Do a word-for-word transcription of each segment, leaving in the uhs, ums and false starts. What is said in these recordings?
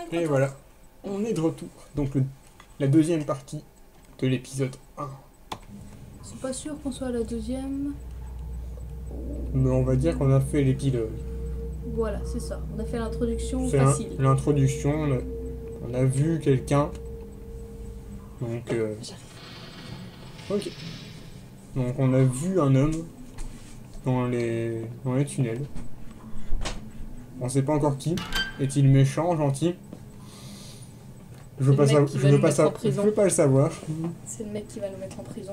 Et voilà, on est de retour. Donc le, la deuxième partie de l'épisode un. C'est pas sûr qu'on soit à la deuxième. Mais on va dire qu'on a fait l'épilogue. Voilà, c'est ça. On a fait l'introduction C'est facile. l'introduction, on, on a vu quelqu'un. Donc... Euh, ok. Donc on a vu un homme dans les, dans les tunnels. On sait pas encore qui. Est-il méchant, gentil? Je veux pas, sa... je veux pas, sa... je veux pas le savoir. C'est le mec qui va nous mettre en prison.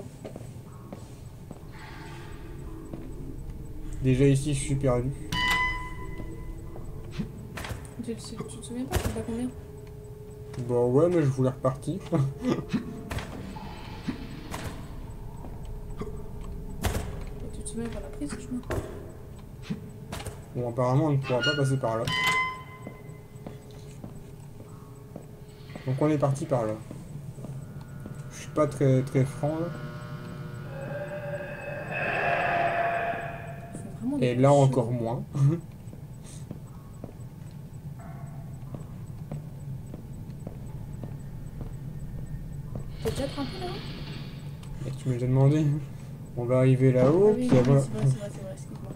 Déjà ici, je suis perdu. Tu, tu, tu te souviens pas, c'est pas combien? Bon ouais, mais je voulais repartir. Et tu te souviens qu'on a pris ce chemin? Bon, apparemment, on ne pourra pas passer par là. Donc on est parti par là. Je suis pas très très franc là. Et là encore moins. T'es peut-être un peu là-haut? Et tu m'as déjà demandé. On va arriver là-haut, Ah oui, puis oui, voilà. c'est vrai, c'est vrai, c'est vrai, excuse-moi.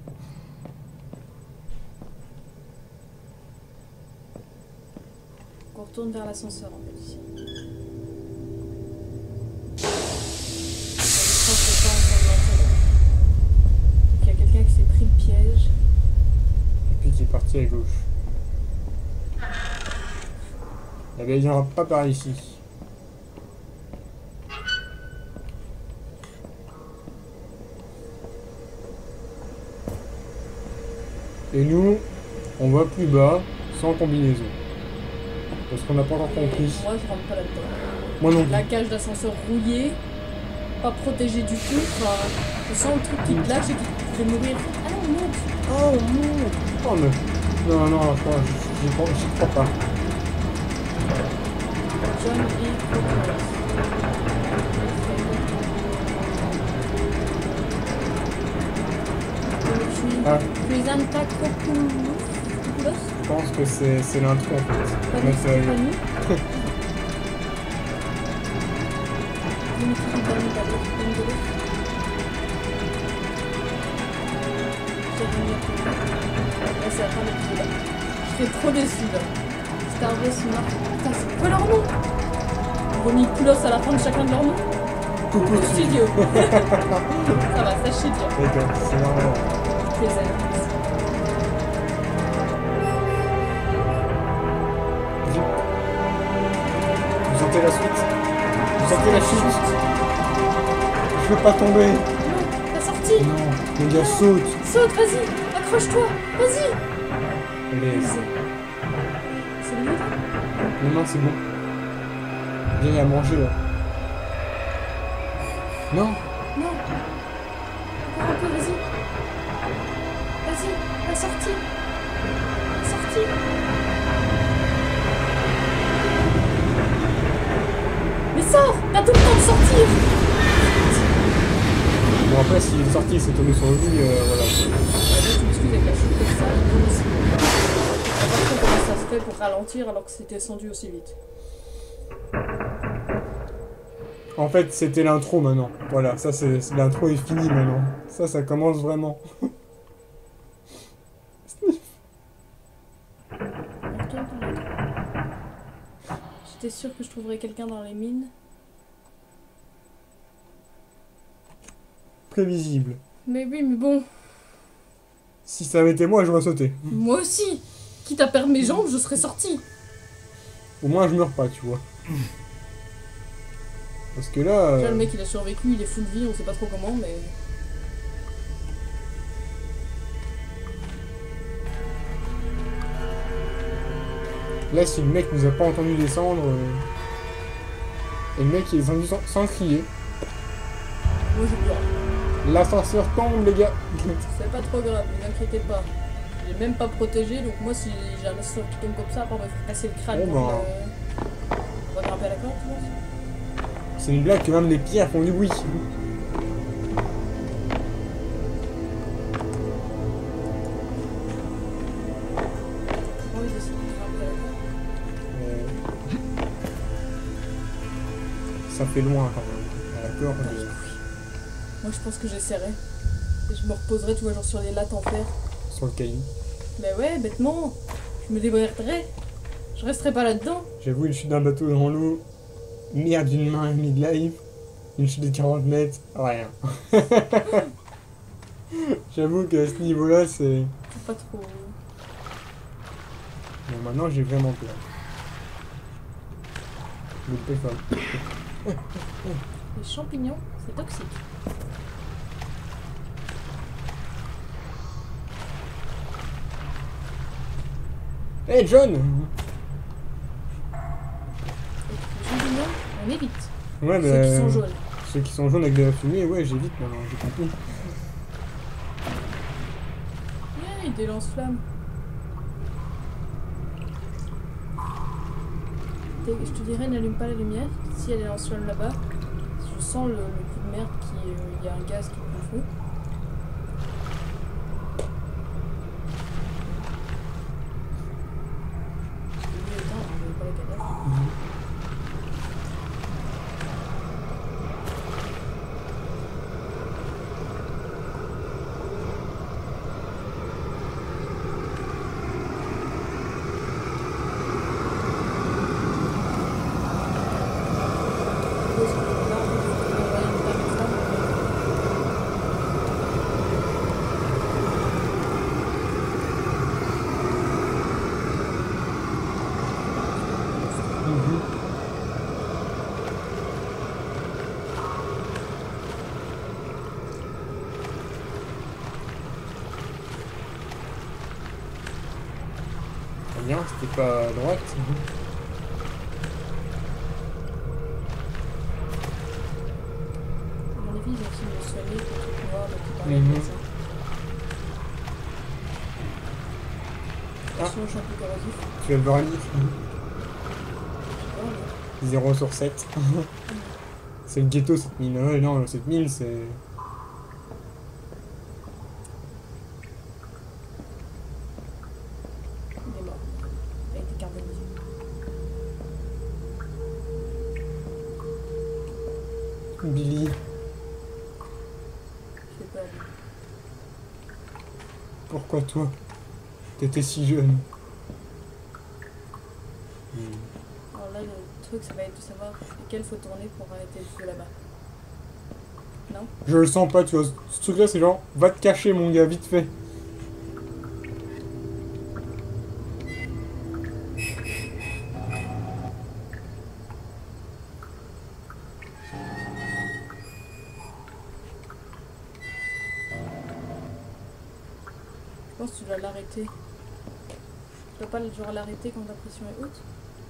On retourne vers l'ascenseur en fait ici. Il y a quelqu'un qui s'est pris le piège. Et puis qui est parti à gauche. Eh bien, il n'y aura pas par ici. Et nous, on va plus bas, sans combinaison. Parce qu'on n'a pas encore compris. Moi, je rentre pas là-dedans. Moi non plus. La cage d'ascenseur rouillée, pas protégée du tout. Enfin, je sens le truc qui te lâche et qui te fait mourir. Ah non, monte. Oh, monte. Oh, mais... Non, non, je crois, j'y crois, j'y crois pas. John E. Cockroach. Ah. Presenta Copoulos. Je pense que c'est l'intro en fait. Pas Mais nous, c'est... pas nous. Dimitri Damidalos, Damidalos. Jérémy Apollo. Là, c'est la fin de l'épisode. J'étais trop déçue là. Star Wars Mark. Putain, c'est quoi leur nom? Ils ont mis Poulos à la fin de chacun de leurs noms. Coucou Studio. Ça va, ça chie bien. D'accord, c'est marrant. Plaisir. Vous sentez la suite? Vous sentez la chute? Je veux pas tomber. Non, la sortie. Non, le gars saute. Saute, vas-y, accroche-toi, vas-y. Allez. C'est le livre? Non, non, c'est bon. Viens, il y a à manger là. Non. Non. Encore un peu, vas-y. Vas-y, la sortie. La sortie. Mais sors! T'as tout le temps de sortir! Bon, après, s'il est sorti, il s'est tombé sur lui, euh, voilà. Je m'excuse avec la chute comme ça, nous aussi. Je sais pas trop comment ça se fait pour ralentir alors que c'était descendu aussi vite. En fait, c'était l'intro maintenant. Voilà, ça, c'est l'intro est finie maintenant. Ça, ça commence vraiment. J'étais sûre que je trouverais quelqu'un dans les mines. Prévisible. Mais oui, mais bon. Si ça avait été moi, j'aurais sauté. Moi aussi. Quitte à perdre mes jambes, je serais sortie. Au moins, je meurs pas, tu vois. Parce que là... Euh... Déjà, le mec, il a survécu, il est full vie, on sait pas trop comment, mais... Là, si le mec nous a pas entendu descendre... Euh... Et le mec, il est descendu sans, sans crier. Moi, j'ai peur. L'ascenseur tombe, les gars. C'est pas trop grave, ne vous inquiétez pas. Il est même pas protégé, donc moi, si j'ai un ascenseur qui tombe comme ça, après, on va faire casser le crâne. Oh, donc, bah. euh... On va grimper à la corde, tu vois. C'est une blague que même les pierres font du bruit. ça fait loin quand même. À la peur de... Moi, je pense que j'essaierai. Et je me reposerai, tu vois, genre sur les lattes en fer. Sur le caillou. Mais ouais, bêtement. Je me débriderai. Je resterai pas là-dedans. J'avoue, une chute d'un bateau dans l'eau. Merde d'une main, mid-life. Une chute de quarante mètres. Rien. J'avoue qu'à ce niveau-là, c'est... C'est pas trop... Bon, maintenant, j'ai vraiment peur. Le téléphone. Les champignons, c'est toxique. Hey John! Les champignons, on évite. Ouais, Ceux mais... qui sont jaunes. Ceux qui sont jaunes avec de la fumée, ouais, j'évite maintenant, j'ai compris. Yeah, des lance-flammes. Je te dirais, n'allume pas la lumière. Si elle est lance-flamme là-bas, je sens le, le coup de merde qui... Il euh, y a un gaz qui prend feu. Parce que lui, attends, on ne pas la cadavre. Bien, c'était pas à droite. À mon avis, ils ont essayé de me soigner pour le truc noir, donc ils parlaient Mhm. comme ça. Ah. Attention au champi corrosif. Tu as le vernis. Je sais pas, mais... zéro sur sept. C'est le ghetto cette mine. Ouais, non, cette mine c'est... Il est mort. Il a été carbonisé. Billy. Je sais pas, lui. Pourquoi toi? T'étais si jeune. Hmm. Alors là, le truc, ça va être de savoir lequel faut tourner pour arrêter le feu là-bas. Non? Je le sens pas, tu vois. Ce truc là c'est genre, va te cacher mon gars, vite fait. Je pense que tu dois l'arrêter. Tu dois pas le genre l'arrêter quand la pression est haute?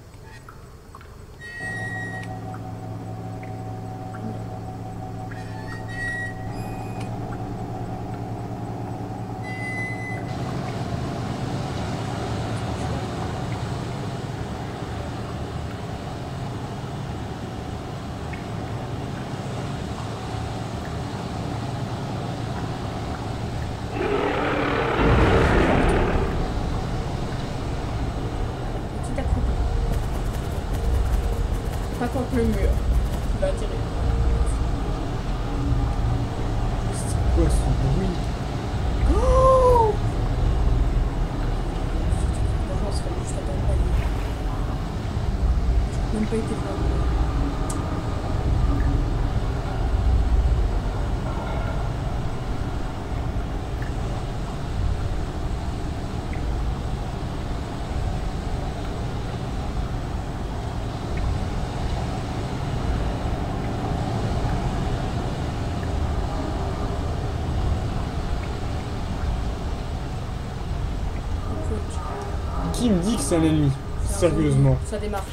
Petit accroupi. Pas contre le mur. Tu vas attirer. C'est quoi ce bruit? Oh! Bonjour, c'est juste à peine pas dit. Même pas été voir. Qui me dit que c'est un ennemi? C'est un Sérieusement. zombie. Ça démarre.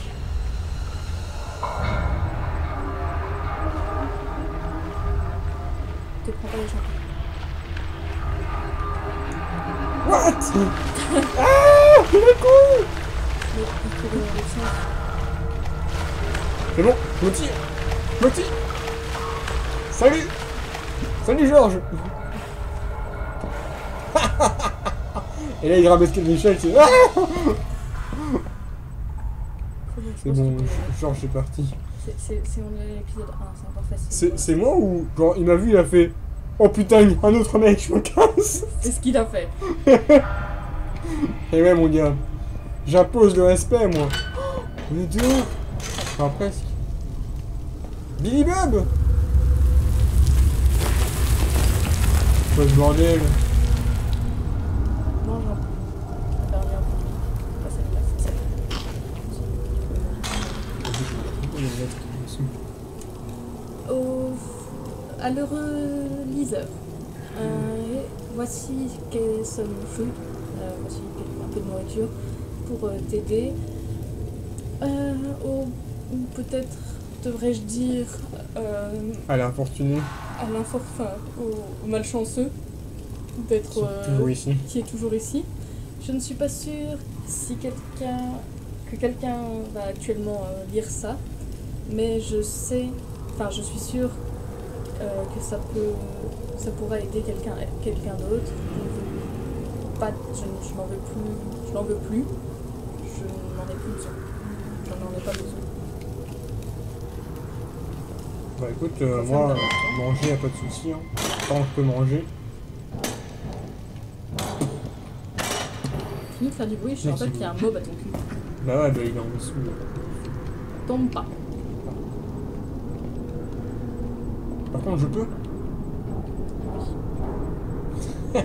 Te prends pas les champignons. What? Ah, il est con. Mais il faut donner le sens. C'est bon, je me tire. Je me tire. Salut. Salut Georges. Et là il ramène Michel, c'est... Ah, Faut C'est bon, je change, c'est parti. C'est on est à l'épisode un, c'est encore facile. C'est c'est moi ou genre il m'a vu, il a fait oh putain, un autre mec, je me casse. C'est ce qu'il a fait. Et ouais mon gars, j'impose le respect moi. On est dehors. Enfin presque. Billy Bob. Quoi ce bordel? Mange un peu. Dernier un peu. Pas celle-là, c'est celle-là. Il y a une lettre qui est dessus. Au... À l'heureux liseur, euh, voici quels sont nos fruits, euh, voici un peu de nourriture pour euh, t'aider. Euh, ou ou peut-être devrais-je dire euh, À l'infortuné. à l'infor, enfin, au, au malchanceux d'être euh, Toujours ici. qui est toujours ici. Je ne suis pas sûre si quelqu'un que quelqu'un va actuellement euh, lire ça, mais je sais, enfin je suis sûre euh, que ça peut, ça pourra aider quelqu'un, quelqu'un d'autre. Je, pas, je, je n'en veux plus, je n'en veux plus. Je n'en ai plus besoin. Je n'en ai pas besoin. Bah écoute, euh, Ça moi, me dérange pas. manger, y a pas de souci. Hein. Tant que je peux manger. Fini de faire du bruit, je te Oui, rappelle c'est qu'il y a un mob à ton cul. Bah ouais, bah il est en dessous. Tombe pas. Par contre, je peux. Là,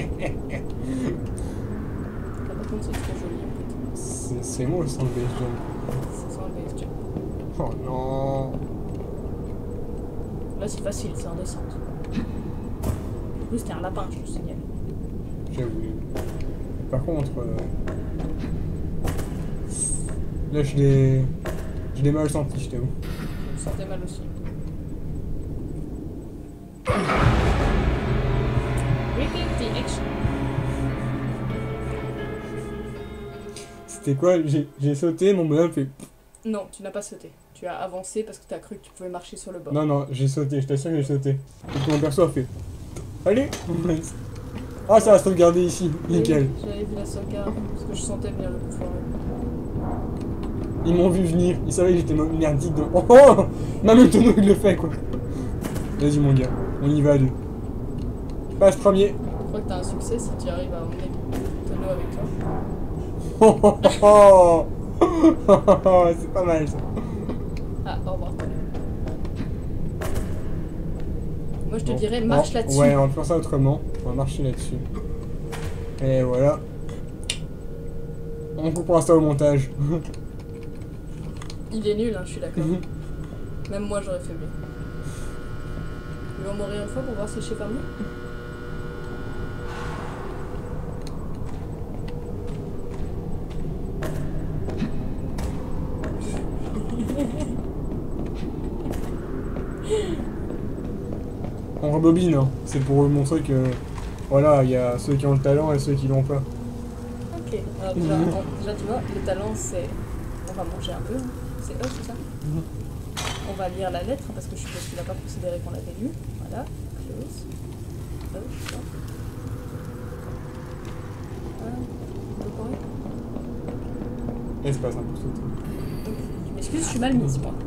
par contre, c'est très joli en fait. C'est c'est moi le sang de base jump. Ça sent un base jump. Oh non. Là, c'est facile, c'est en descente. En plus, t'es un lapin, je te signale. J'avoue. Par contre, euh... là je l'ai, je l'ai mal senti, je t'avoue. Je me sentais mal aussi. Repeat the action. C'était quoi? J'ai j'ai sauté, mon bonhomme fait. Non, tu n'as pas sauté. Tu as avancé parce que tu as cru que tu pouvais marcher sur le bord. Non, non, j'ai sauté, je t'assure que j'ai sauté. Et puis mon perso a fait. Allez. Ah, ça va sauvegarder ici, Oui, nickel. j'avais vu la sauvegarde parce que je sentais venir le coup fort. Ils m'ont vu venir, ils savaient que j'étais merdique de. Oh, oh. Même le tonneau il le fait quoi. Vas-y mon gars, on y va à deux. Passe premier. Je crois que tu as un succès si tu arrives à emmener le tonneau avec toi. Oh, oh, oh, oh. Oh, c'est pas mal ça. Ah, au revoir tonneau. Moi je te Bon. dirais marche Oh, là-dessus. Ouais, on va faire ça autrement. On va marcher là-dessus. Et voilà. On coupera ça au montage. Il est nul, hein, je suis d'accord. Même moi j'aurais fait mieux. Tu veux en mourir une fois pour voir si je sais faire mieux? On rebobine, hein. C'est pour montrer que voilà, il y a ceux qui ont le talent et ceux qui l'ont pas. Ok, alors déjà, attends, déjà tu vois, le talent c'est... On va manger un peu, hein. C'est E, c'est ça? On va lire la lettre parce que je suppose qu'il n'a pas considéré qu'on l'avait lu. Voilà, close. E, ça. Ah, on peut parler? Espace un peu tout. Ok, je m'excuse, je suis mal mise, moi.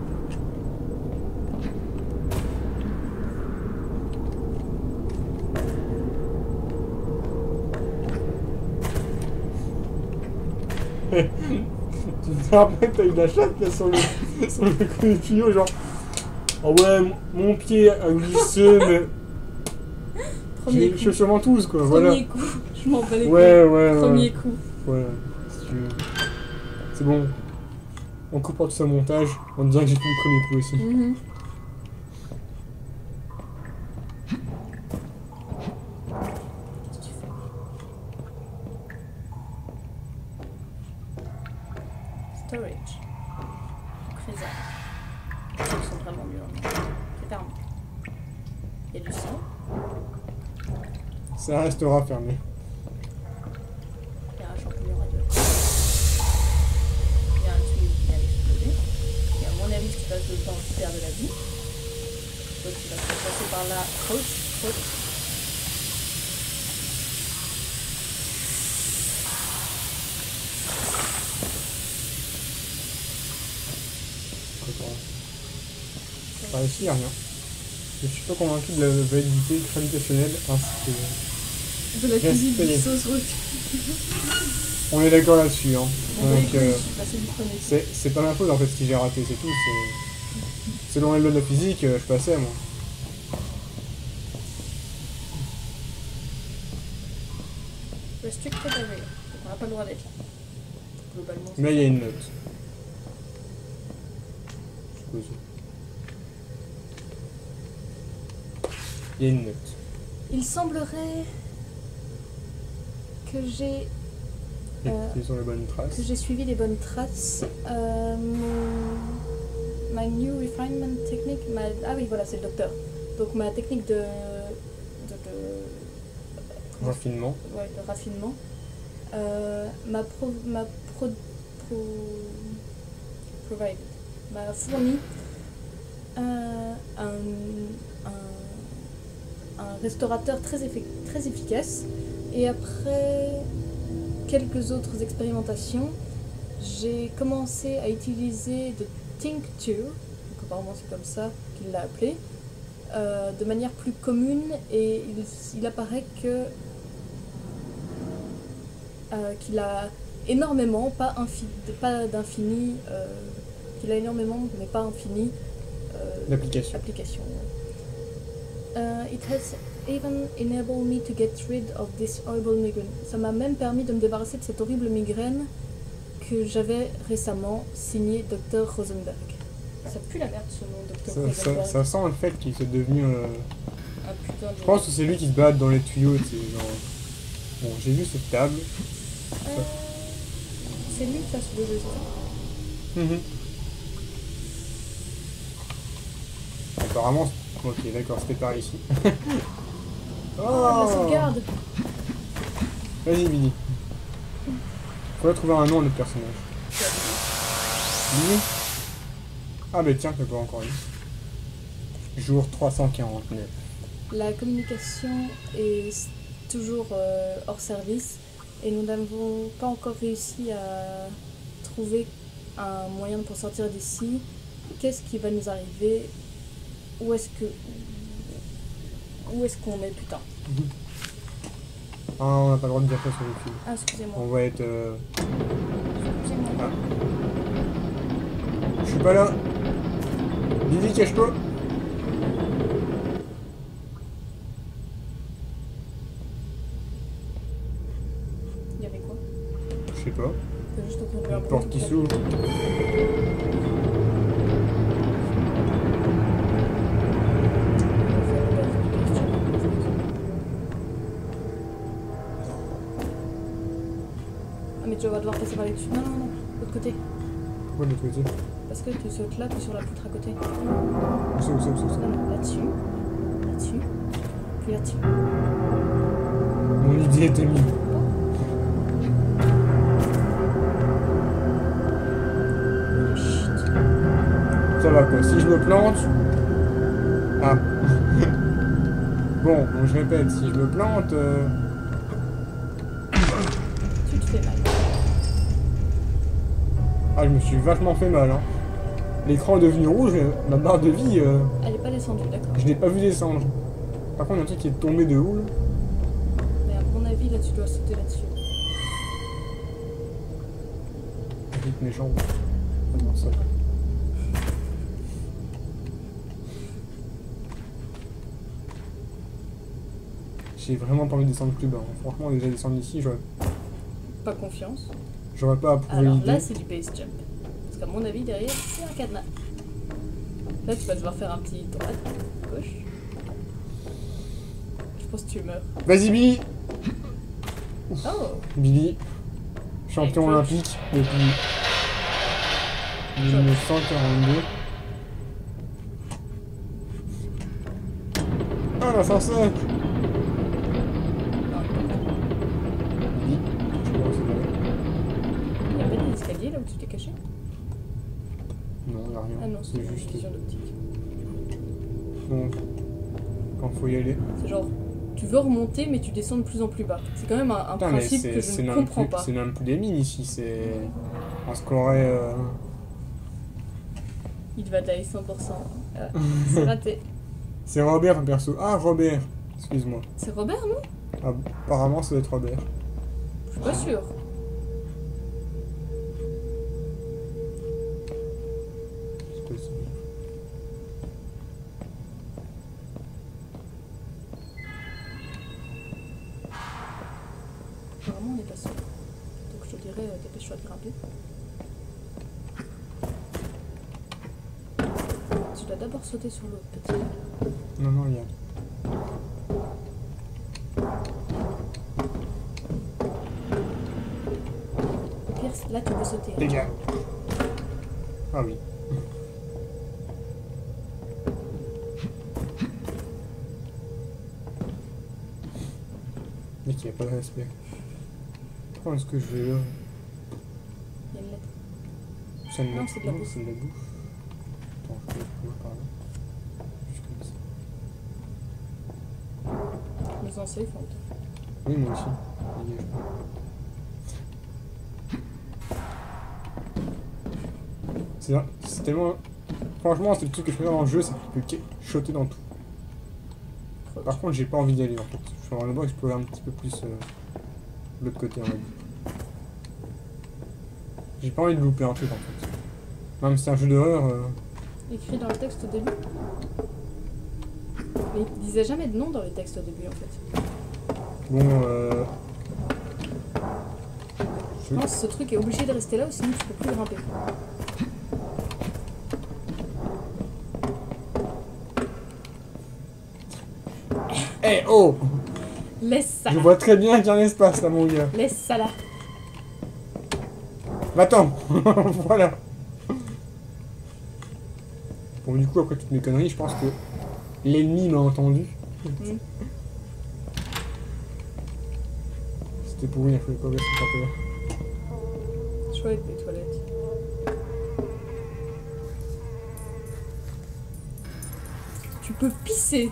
Après, t'as eu de la chatte là sur le, sur le coup du tuyau, genre. Oh ouais, mon- mon pied a glissé, mais. Premier J'ai coup. je sûrement tous quoi, Premier voilà. coup. Je m'en bats les Ouais, couilles. ouais, ouais. Premier coup. Voilà, si tu veux. C'est bon. On coupera tout ça au montage, en disant que j'ai fait le premier coup aussi. Mhm. Qu'est-ce que tu fais? Storage. Trésor. Ils sont vraiment mieux. Hein. C'est fermé. Il y a du sang. Ça restera fermé. Il y a un champignon radioactif. Il y a un tuyau qui vient d'exploser. Et à mon avis, si tu passes dedans, tu perds de la vie. Donc tu vas te passer par là. Crouch, crouch. d'accord. Par ici, il n'y a rien. Je suis pas convaincu de la validité gravitationnelle ainsi que... De la physique du Respect. sauce route. On est d'accord là-dessus, hein. Bon, bah, Donc, écoute, euh, je suis passée du premier coup. c'est c'est pas ma faute en fait si j'ai raté, c'est tout. c'est- Selon les lois de la physique, euh, je passais moi. Restricted area. Donc on n'a pas le droit d'être là. Globalement. c'est Mais il y a ça. une note. Je suppose. Il y a une note. Il semblerait que j'ai Et Euh, tu es sur les bonnes traces. que j'ai suivi les bonnes traces. Euh, mon... Ma new refinement technique, ma... ah oui voilà c'est le docteur. Donc ma technique de, de, de... Raffinement. Ouais, de raffinement euh, m'a pro... m'a pro... pro... provide, m'a fourni un, un, un, un restaurateur très, effi- très efficace. Et après quelques autres expérimentations, j'ai commencé à utiliser de tincture, donc apparemment c'est comme ça qu'il l'a appelé, euh, de manière plus commune, et il, il apparaît que euh, qu'il a énormément, pas, infi- pas d'infini, euh, qu'il a énormément, mais pas infini, euh, L'application. applications. Uh, it has even enabled me to get rid of this horrible migraine. Ça m'a même permis de me débarrasser de cette horrible migraine que j'avais récemment signé docteur Rosenberg. Ça pue la merde ce nom, docteur Ça, Rosenberg. ça, ça sent le fait qu'il est devenu. euh, Un putain de... Je pense que c'est lui qui se bat dans les tuyaux. Tu sais, genre... Bon, j'ai vu cette table. Euh, c'est lui qui a ce beau gestion. Mhm. Apparemment. Ok, d'accord, c'était par ici. Oh, la sauvegarde. Vas-y, Billy. Faudrait trouver un nom à notre personnage. Billy. Ah, bah tiens, t'as pas encore eu. Jour trois cent quarante-neuf. La communication est s- toujours euh, hors service et nous n'avons pas encore réussi à trouver un moyen pour sortir d'ici. Qu'est-ce qui va nous arriver? Où est-ce que... Où est-ce qu'on est, putain? Ah, on n'a pas le droit de dire ça sur le film. Ah, excusez-moi. On va être... euh, Excusez-moi. Ah. Je suis pas là. Billy, cache-toi. Il y avait quoi? Je sais pas. J'ai juste entendu un Une porte qui s'ouvre. Ah mais tu vas devoir passer par les dessus. Non, non, non, l'autre côté. Pourquoi de l'autre côté? Parce que tu sautes là, tu es sur la poutre à côté. Où ça, où ça, où ça, où ça? Non, non, là-dessus. Là-dessus. Puis là-dessus. Mon idée était mise. Chut. Ça va quoi, si je me plante... Ah. Bon, donc je répète, si je me plante... euh, Tu te fais mal. Ah, je me suis vachement fait mal, hein. L'écran est devenu rouge, et ma barre de vie, euh, Elle est pas descendue, d'accord. je l'ai pas vu descendre. Par contre, il y a un truc qui est tombé de haut, là. Mais à mon avis, là, tu dois sauter là-dessus. Vite mes jambes. Ah non, ça. J'ai vraiment pas envie de descendre plus bas, hein. Franchement, déjà descendre ici, j'aurais Pas confiance. j'aurais pas approuvé Alors l'idée. là, c'est du base jump. Parce qu'à mon avis, derrière, c'est un cadenas. Là, tu vas devoir faire un petit droite, gauche. Je pense que tu meurs. Vas-y, Billy. Oh! Billy, champion Hey, olympique depuis mille neuf cent quarante-deux. Ah, l'ascenseur! Non, Billy, je peux recevoir. il n'y a pas des escaliers là où tu t'es caché? Non, y a rien. Ah non, c'est c'est une juste. vision d'optique. Donc, quand faut y aller. C'est genre, tu veux remonter, mais tu descends de plus en plus bas. C'est quand même un, un Putain, mais principe c'est que c'est je ne même, comprends plus- pas. c'est même plus des mines ici, c'est. On se croirait. euh, Il va d'aller cent pour cent. Ah, c'est raté. C'est Robert, perso. Ah, Robert. Excuse-moi. C'est Robert, non? Ah, apparemment, ça doit être Robert. Je suis pas sûre. C'est possible. Apparemment, on n'est pas sûr. Donc je te dirais, euh, dépêche-toi de grimper. Tu dois d'abord sauter sur l'autre petit. Non, non, il y a. Au pire, là tu peux sauter. Les gars. Ah oui. Mec, il n'y a pas de respect. Pourquoi est-ce que je vais là? Il y a une lettre. Ça me Non, met- c'est de la non, bouffe. c'est de la bouffe. Attends, je peux courir par là. Juste comme ça. Nous en safe, en fait. Oui, moi aussi. Dégage. C'est c'est tellement... Franchement, c'est le truc que je préfère dans le jeu, c'est qu'il peut shotter dans tout. Par contre, j'ai pas envie d'y aller en fait. Je vais d'abord explorer un petit peu plus euh, l'autre côté, on va dire. J'ai pas envie de louper un truc en fait. Même si c'est un jeu d'horreur... Euh... Écrit dans le texte au début. Mais il disait jamais de nom dans les textes au début, en fait. Bon, euh... Je pense que ce truc est obligé de rester là, ou sinon tu peux plus grimper. Eh oh! Laisse ça Je là. vois très bien qu'il y a un espace là, mon gars. Laisse ça là. Va-t'en. Voilà. Bon, du coup, après toutes mes conneries, je pense que l'ennemi m'a entendu. Mm. C'était pour rien, je voulais pas rester par terre. Chouette, les toilettes. Tu peux pisser.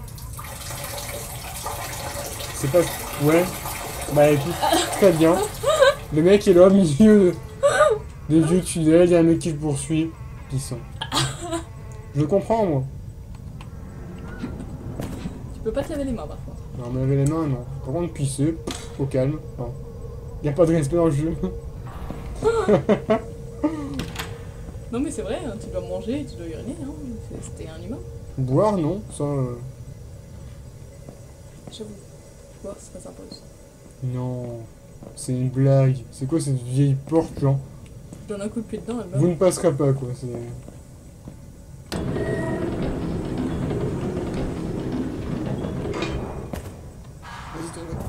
C'est pas... Ouais. Bah écoute, très bien. Le mec est là au milieu de vieux tunnels, il y a un mec qui le poursuit. Pissant. Je le comprends, moi. Tu peux pas te laver les mains, par contre. Non, me laver les mains, non. Par contre, pisser, au calme. Non. Y a pas de respect dans le jeu. Non, mais c'est vrai, hein, tu dois manger, tu dois uriner, hein. C'était un humain. Boire, non. Ça... euh, J'avoue. Boire, c'est très sympa aussi. Non. C'est une blague. C'est quoi cette vieille porte, genre? Tu donnes un coup de pied dedans, elle meurt. Vous ne passerez pas, quoi. C'est... Vas-y, toi, là.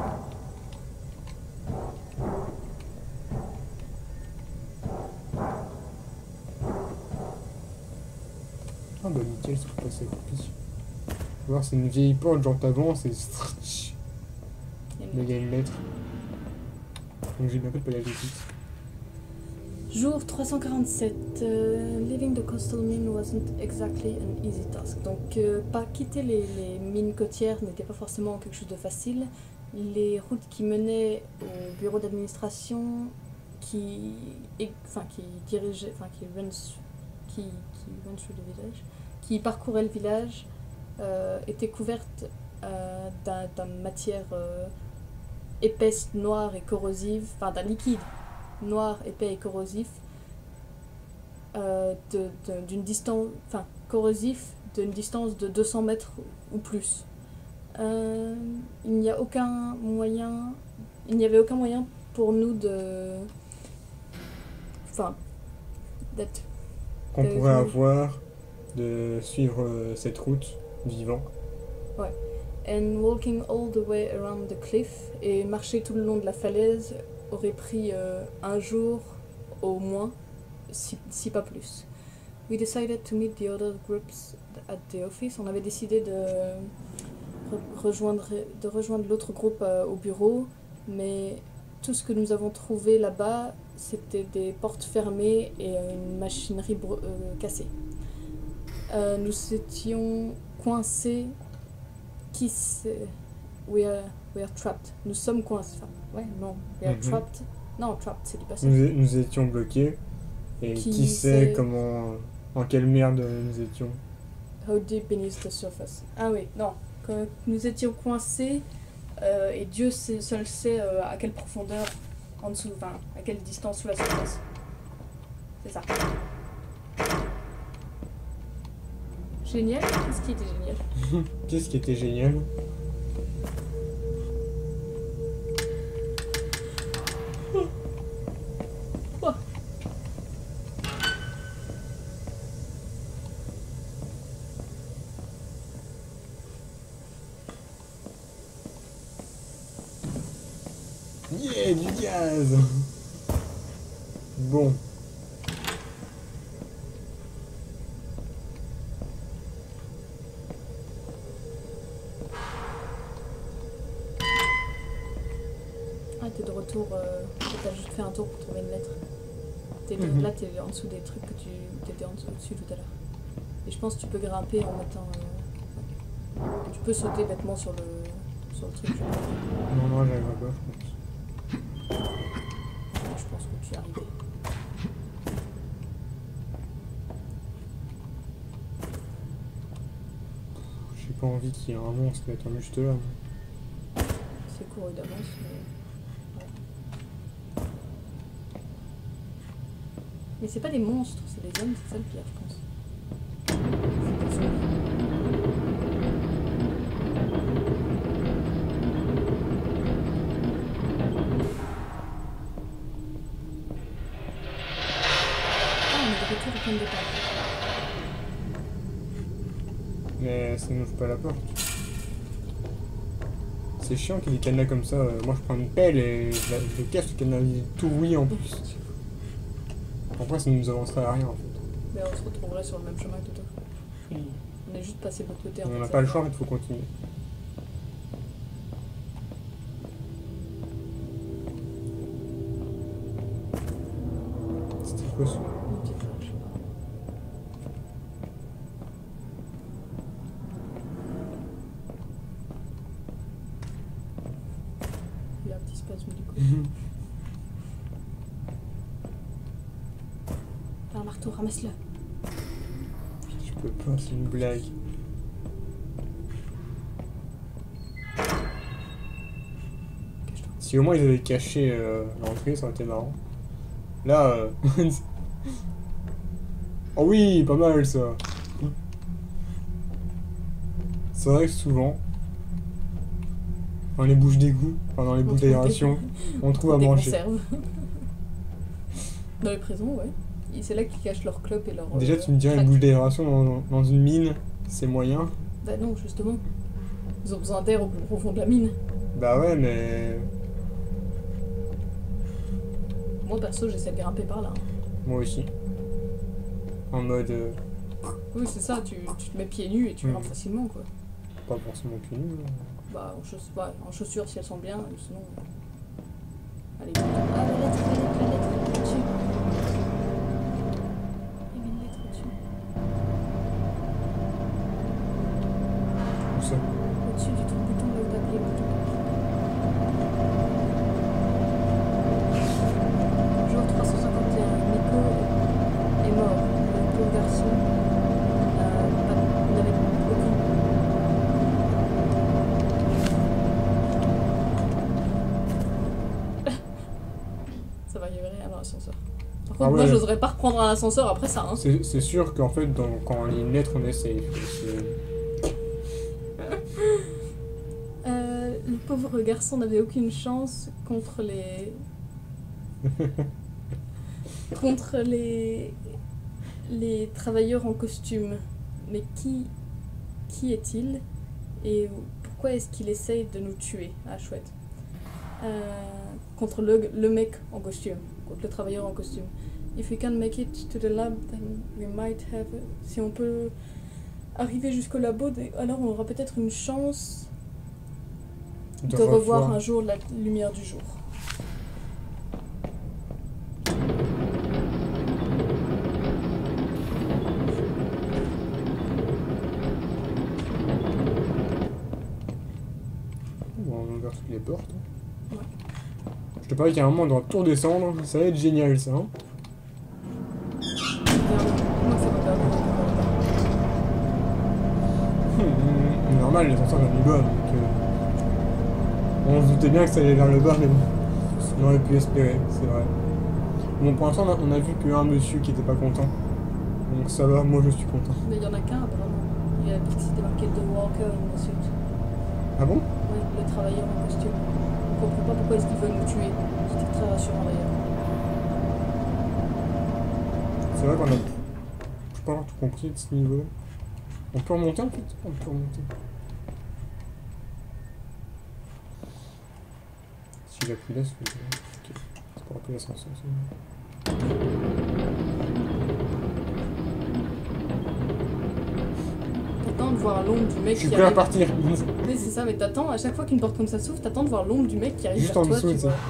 Ah bah nickel, ça peut passer. Tu vas voir, c'est une vieille porte, genre t'avances et... stritch. Il y a une Mais il y a une lettre. Donc j'ai bien fait de pas y aller tout de suite. Jour trois cent quarante-sept. euh, Leaving the coastal mine wasn't exactly an easy task. Donc, euh, pas quitter les, les mines côtières n'était pas forcément quelque chose de facile. Les routes qui menaient au bureau d'administration, qui, et- enfin, qui dirigeaient, enfin, qui runs, qui, qui runs through the village, qui parcouraient le village, euh, étaient couvertes euh, d'un, d'une matière euh, épaisse, noire et corrosive, enfin d'un liquide noir, épais et corrosif, euh, de, de- d'une distance, enfin corrosif d'une distance de deux cents mètres ou plus. Euh, il n'y a aucun moyen, il n'y avait aucun moyen pour nous de, enfin, d'être. Qu'on Euh, pourrait je- avoir de suivre euh, cette route vivant. And walking all the way around the cliff, et marcher tout le long de la falaise aurait pris euh, un jour au moins, si, si pas plus. We decided to meet the other groups at the office. On avait décidé de re- rejoindre, de rejoindre l'autre groupe euh, au bureau, mais tout ce que nous avons trouvé là-bas, c'était des portes fermées et une machinerie br- euh, cassée. Euh, nous étions coincés. Qui c'est? We are, we are trapped. Nous sommes coincés. Enfin, ouais, non. We are Mhm. trapped. Non, trapped, c'est du passé. Nous, é- nous étions bloqués. Et Qui qui, sait sait- comment En quelle merde nous étions? How deep beneath the surface? Ah oui, non. Quand nous étions coincés, euh, et Dieu sait- seul sait euh, à quelle profondeur en dessous, enfin, à quelle distance sous la surface. C'est ça. Génial. Qu'est-ce qui était génial? Qu'est-ce qui était génial? Oh. Yeah, du gaz. Bon. Ah, t'es de retour. Euh, t'as juste fait un tour pour trouver une lettre. T'es de- Mhm. Là, t'es en dessous des trucs que tu t'étais en dessous au-dessus tout à l'heure. Et je pense que tu peux grimper en mettant. euh, Tu peux sauter bêtement sur le, sur le truc. Je pense. Non, non, j'arrive pas, je pense. Je pense que tu es arrivé. J'ai pas envie qu'il y ait un monstre étant juste là. moi. C'est couru d'avance, mais. Ouais. Mais c'est pas des monstres, c'est des hommes, c'est ça le pire, je pense. C'est des zombies. Ah, on est de retour au point de départ. Mais ça n'ouvre pas la porte. C'est chiant qu'il y ait des cadenas comme ça. Euh, Moi je prends une pelle et je, la- je le casse, le cadenas il est tout rouillé en plus. Pourquoi ça nous avancerait à rien en fait? Mais on se retrouverait sur le même chemin que tout à l'heure. On est juste passé de l'autre côté. en On fait, n'a ça pas le va. choix, il faut continuer. C'était quoi ce... Une petite flèche, je sais pas. Il y a un petit spasme du coup. T'as un marteau, ramasse-le. Je peux pas, c'est une blague. Cache-toi. Si au moins ils avaient caché euh, l'entrée, ça aurait été marrant. Là... euh, oh oui, pas mal ça. C'est vrai que souvent, dans les bouches d'égout, enfin dans les On bouches trouve des- d'aération, on trouve à Des manger. conserves. Dans les prisons, ouais. Et c'est là qu'ils cachent leurs clopes et leurs. Déjà, euh, tu me dirais une crack. bouche d'aération dans, dans une mine, c'est moyen. Bah non, justement. Ils ont besoin d'air au plus profond de la mine. Bah ouais, mais Moi perso, j'essaie de grimper par là. hein. moi aussi. En mode, euh, Oui, c'est ça, tu, tu te mets pieds nus et tu Mhm. grimpes facilement quoi. pas forcément pieds nus. hein. Bah en, chauss- bah, en chaussures si elles sont bien, et sinon. euh, Allez, ah la lettre, la lettre, la lettre, là-dessus. Il y avait une lettre au-dessus. Où ça? Au-dessus du truc bouton, là où t'as appuyé le bouton. Jour trois cent cinquante et un, Nico est mort. Le pauvre garçon n'a pas- n'avait aucune. Ça va, il y avait rien dans l'ascenseur. Par contre, Ah moi, ouais. j'oserais pas reprendre un ascenseur après ça. Hein. C'est c'est sûr qu'en fait, dans- quand il y a une lettre, on est safe. C'est- Euh, le pauvre garçon n'avait aucune chance contre les. contre les. les travailleurs en costume. Mais qui. qui est-il? Et pourquoi est-ce qu'il essaye de nous tuer? Ah, chouette. Euh, contre le, le mec en costume. Contre le travailleur en costume. If we can make it to the lab, then we might have. Si on peut arriver jusqu'au labo, alors on aura peut-être une chance de revoir un jour la lumière du jour. Bon, on ouvre toutes les portes. Ouais. Je te parie qu'à un moment, on doit tout redescendre. Ça va être génial, ça. Hein. Moi, ça m'a perdu. normal, l'ascenseur vient du bas, donc... Euh... On se doutait bien que ça allait vers le bas, mais bon. On aurait pu espérer, c'est vrai. Bon, pour l'instant, on a vu qu'un monsieur qui était pas content. Donc ça va, moi je suis content. Mais il y en a qu'un, vraiment. Il y a c'était marqué The Walker in the suit. Ah bon? Oui, le travailleur en costume. On comprend pas pourquoi est-ce qu'ils veulent nous tuer. C'était très rassurant d'ailleurs. C'est vrai qu'on a... Je pas avoir tout compris de ce niveau-là. On peut remonter en fait? On peut remonter. Si j'appuie là, c'est... Ok. C'est pour appuyer l'ascenseur, c'est bon. T'attends de voir l'ombre du mec Je suis qui prêt à arrive. partir. Mais c'est ça, mais t'attends, à chaque fois qu'une porte comme ça s'ouvre, t'attends de voir l'ombre du mec qui arrive Juste vers en toi, dessous, tu tu sais. vois.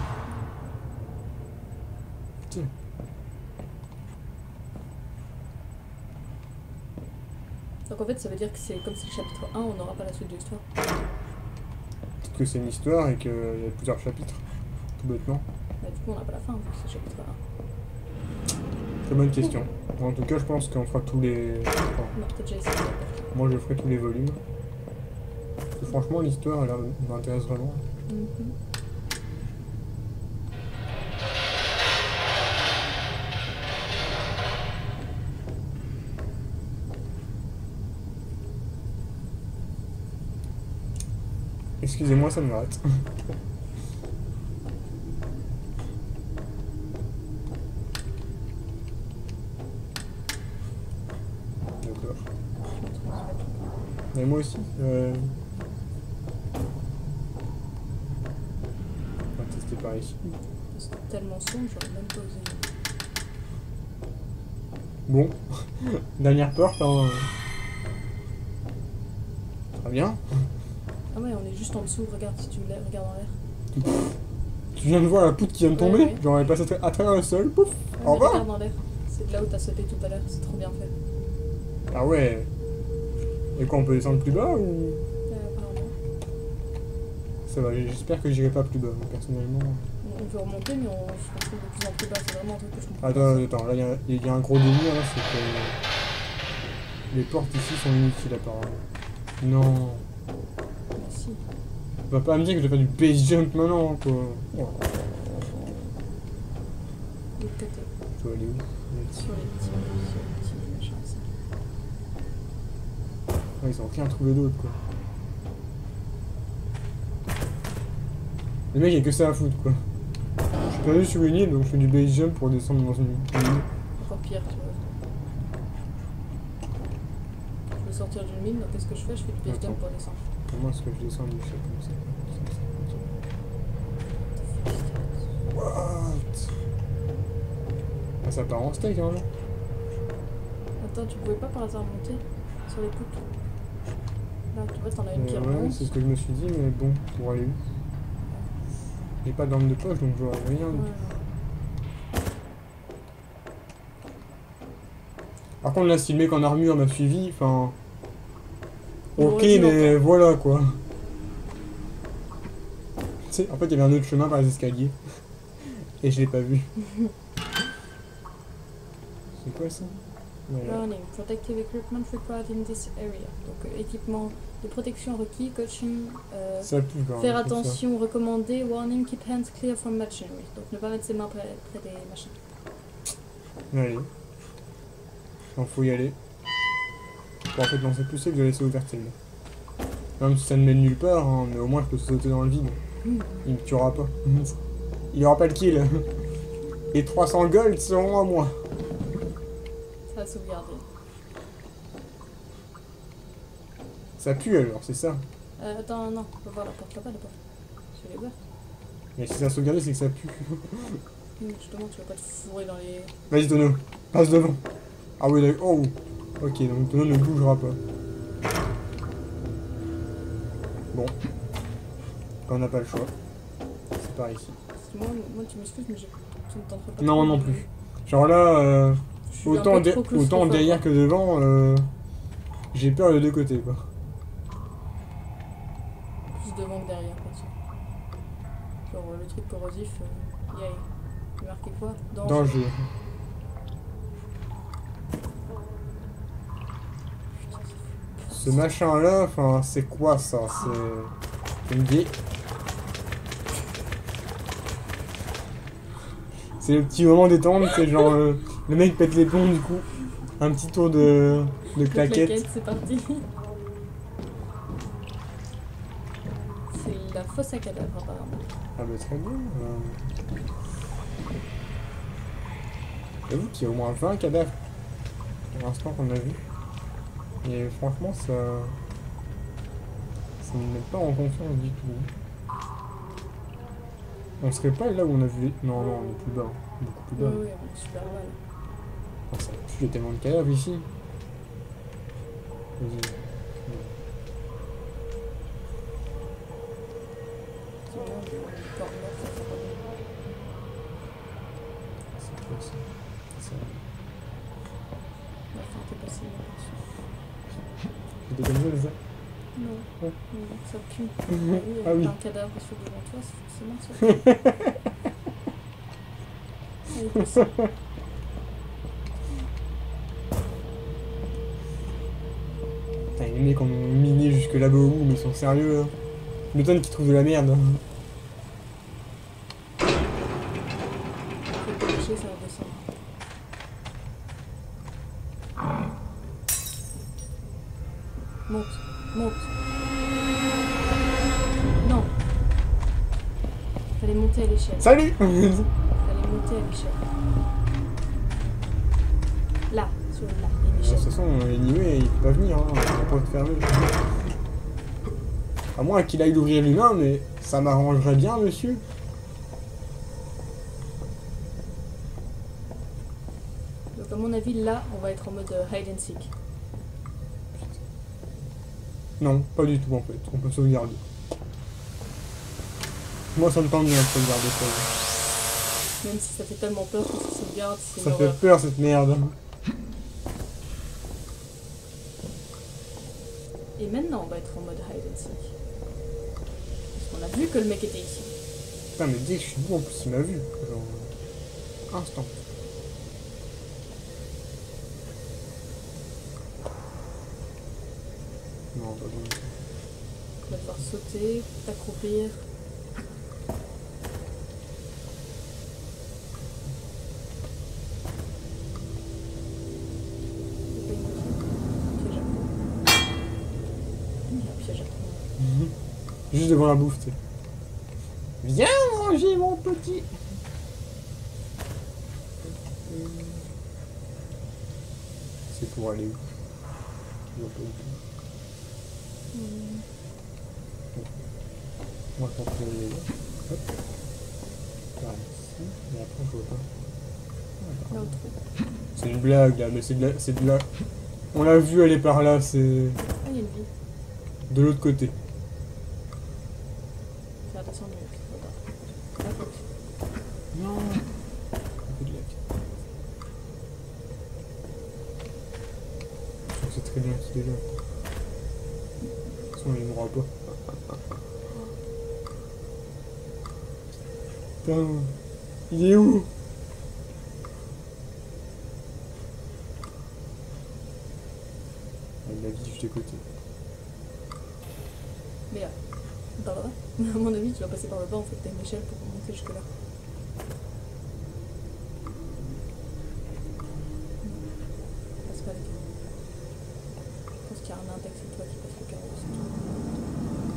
Donc en fait, ça veut dire que c'est comme c'est le chapitre un, on n'aura pas la suite de l'histoire. Peut-être que c'est une histoire et qu'il y a plusieurs chapitres. Tout bêtement. Bah, du coup, on n'a pas la fin, vu que c'est le chapitre un. Très bonne question. Bon, en tout cas, je pense qu'on fera tous les... Enfin, On a peut-être déjà essayé. moi, je ferai tous les volumes. Parce que franchement, l'histoire, elle m'intéresse vraiment. Mm-hmm. Excusez-moi, ça me rate. D'accord. Mais moi aussi. Euh... On va tester par ici. C'est tellement sombre, j'aurais même pas osé. Bon. Dernière porte, hein. Très bien. Ah ouais, on est juste en dessous, regarde si tu regardes en l'air. Tu viens de voir la poutre qui vient de tomber? Ouais, ouais. Genre elle est passée à travers le sol, pouf! Ouais, Au mais revoir! regarde en l'air. C'est de là où t'as sauté tout à l'heure, c'est trop bien fait. Ah ouais! Et quoi, on peut descendre plus bas ou? Euh, apparemment. Ça va, j'espère que j'irai pas plus bas, moi, personnellement. On peut remonter, mais on se retrouve de plus en plus bas, c'est vraiment un truc que je comprends. Attends, attends, là il y, y a un gros délire là, c'est que les portes ici sont inutiles apparemment. Non, Mais si. tu vas pas me dire que je vais faire du base jump maintenant quoi. Oh. De l'autre côté. Je dois aller où? Sur les petits, sur les petits machins, ça. Ah, ils ont rien trouvé d'autre quoi. Les mecs, il y a que ça à foutre quoi. Je suis perdu sur une île donc je fais du base jump pour descendre dans une île. Encore pire, tu vois. Je veux sortir d'une mine, donc qu'est-ce que je fais? Je fais du base jump pour descendre. Comment est-ce que je descends du chef comme ça? What? Ah, ça part en steak hein. Attends, tu pouvais pas par hasard monter sur les poutres? Là, tu vois, t'en as une qui Euh, remonte. ouais, c'est ce que je me suis dit, mais bon, pour aller où? J'ai pas d'arme de poche, donc je vois rien. Ouais, du tout. ouais. Par contre, là, si le mec en armure m'a suivi, enfin... On Ok, aurait dû mais encore. voilà, quoi. Tu sais, en fait, il y avait un autre chemin par les escaliers. Et je l'ai pas vu. C'est quoi ça? Voilà. Warning, protective equipment required in this area. Donc euh, équipement de protection requis, coaching, euh, Ça pue quand même. faire comme ça. attention recommandé, warning, keep hands clear from machinery. Donc ne pas mettre ses mains près, près des machins. Allez. Il faut y aller. Bon, en fait, non, c'est plus safe de laisser ouverte celle-là. Même si ça ne mène nulle part, hein, mais au moins je peux sauter dans le vide. Mmh. Il me tuera pas. Il aura pas le kill. Les trois cents gold seront à moi. Ça va sauvegarder. Ça pue alors, c'est ça. Euh, attends, non, on va voir la porte là-bas, la porte. Je l'ai ouverte. Mais si ça a sauvegardé, c'est que ça pue. Mmh, justement, tu vas pas te fourrer dans les... Vas-y, Tono, passe devant. Ah oui, d'accord. Oh, ok, donc Tono ne bougera pas. Bon. On n'a pas le choix. C'est par ici. Moi, moi, tu m'excuses, mais je... tu ne tenterais pas. Non, trop non de- plus. Genre là, euh, Je suis un autant, peu de- trop autant claustrophobe, derrière hein. que devant, euh, j'ai peur des deux côtés, quoi. Plus devant que derrière, perso. Genre euh, le truc corrosif, euh, yay. Il est marqué quoi? Danger. Danger. Putain, Ce machin-là, enfin, c'est quoi ça? C'est une vieille... C'est le petit moment détente, c'est genre... euh, le mec pète les plombs, du coup. Un petit tour de... de claquette. Claquette, c'est parti. C'est la fosse à cadavres, apparemment. Ah bah très bien. Euh... J'avoue qu'il y a au moins vingt cadavres pour l'instant qu'on a vu. Et franchement, ça... ça ne me met pas en confiance du tout. On serait pas là où on a vu... Non, non, on est plus bas. Beaucoup plus bas. Oui, oui, on est super mal. Oh, ça pue, il y a tellement de cadavres ici. Vas-y. C'est bien, on est corps mort, ça fait pas bien. C'est quoi ça? Ça... La fin t'est passée inaperçue. J'ai des comme ça, ça? Non, Ouais. non, ça pue. Ah Ah oui, oui. avec un cadavre sur devant toi, c'est forcément ça pue. Allez, passe. Putain, les mecs en ont miné jusque là-bas au bout, mais ils sont sérieux là. Je m'étonne qu'ils trouvent de la merde. Faut pas toucher, ça va descendre. Monte, monte. Non. Fallait monter à l'échelle. Salut. Fallait monter à l'échelle. Là, sur là, il y a une De toute échelle. façon, anyway, il peut pas venir, hein. On peut pas te fermer. À moins qu'il aille ouvrir l'humain, mais ça m'arrangerait bien, monsieur. Donc à mon avis, là, on va être en mode euh, hide and seek. Non, pas du tout en fait. On peut sauvegarder. Moi, ça me tente bien de sauvegarder ça. Même si ça fait tellement peur que ça sauvegarde, c'est une Ça fait horreur. peur cette merde. Et maintenant, on va être en mode hide and seek. Parce qu'on a vu que le mec était ici. Putain, mais dès que je suis debout, en plus, il m'a vu. Genre. Instant. Non, pas bon. On va devoir sauter, t'accroupir. Piège à prendre. Juste devant la bouffe, tu sais. Viens manger mon petit. C'est pour aller où? Je vois pas où. Hmm. Moi, je pense que aller là. Hop. Par ici. Et après, je vois pas. Là au trou. C'est une blague là, mais c'est de la... c'est de la... On l'a vu aller par là, c'est Ah, il y a une vie. de l'autre côté. C'est redescendu. Là, faut- Non. Un peu de lag. Je sais très bien qu'il est là. De toute façon, il mourra pas. Putain, il est où? Il a dit juste à côté. Mais euh, par là-bas. À mon avis, tu vas passer par le bas en fait. T'as une échelle pour monter jusque là. Passe pas avec elle. Je pense qu'il y a un index, c'est toi qui passe le carreau. c'est tout.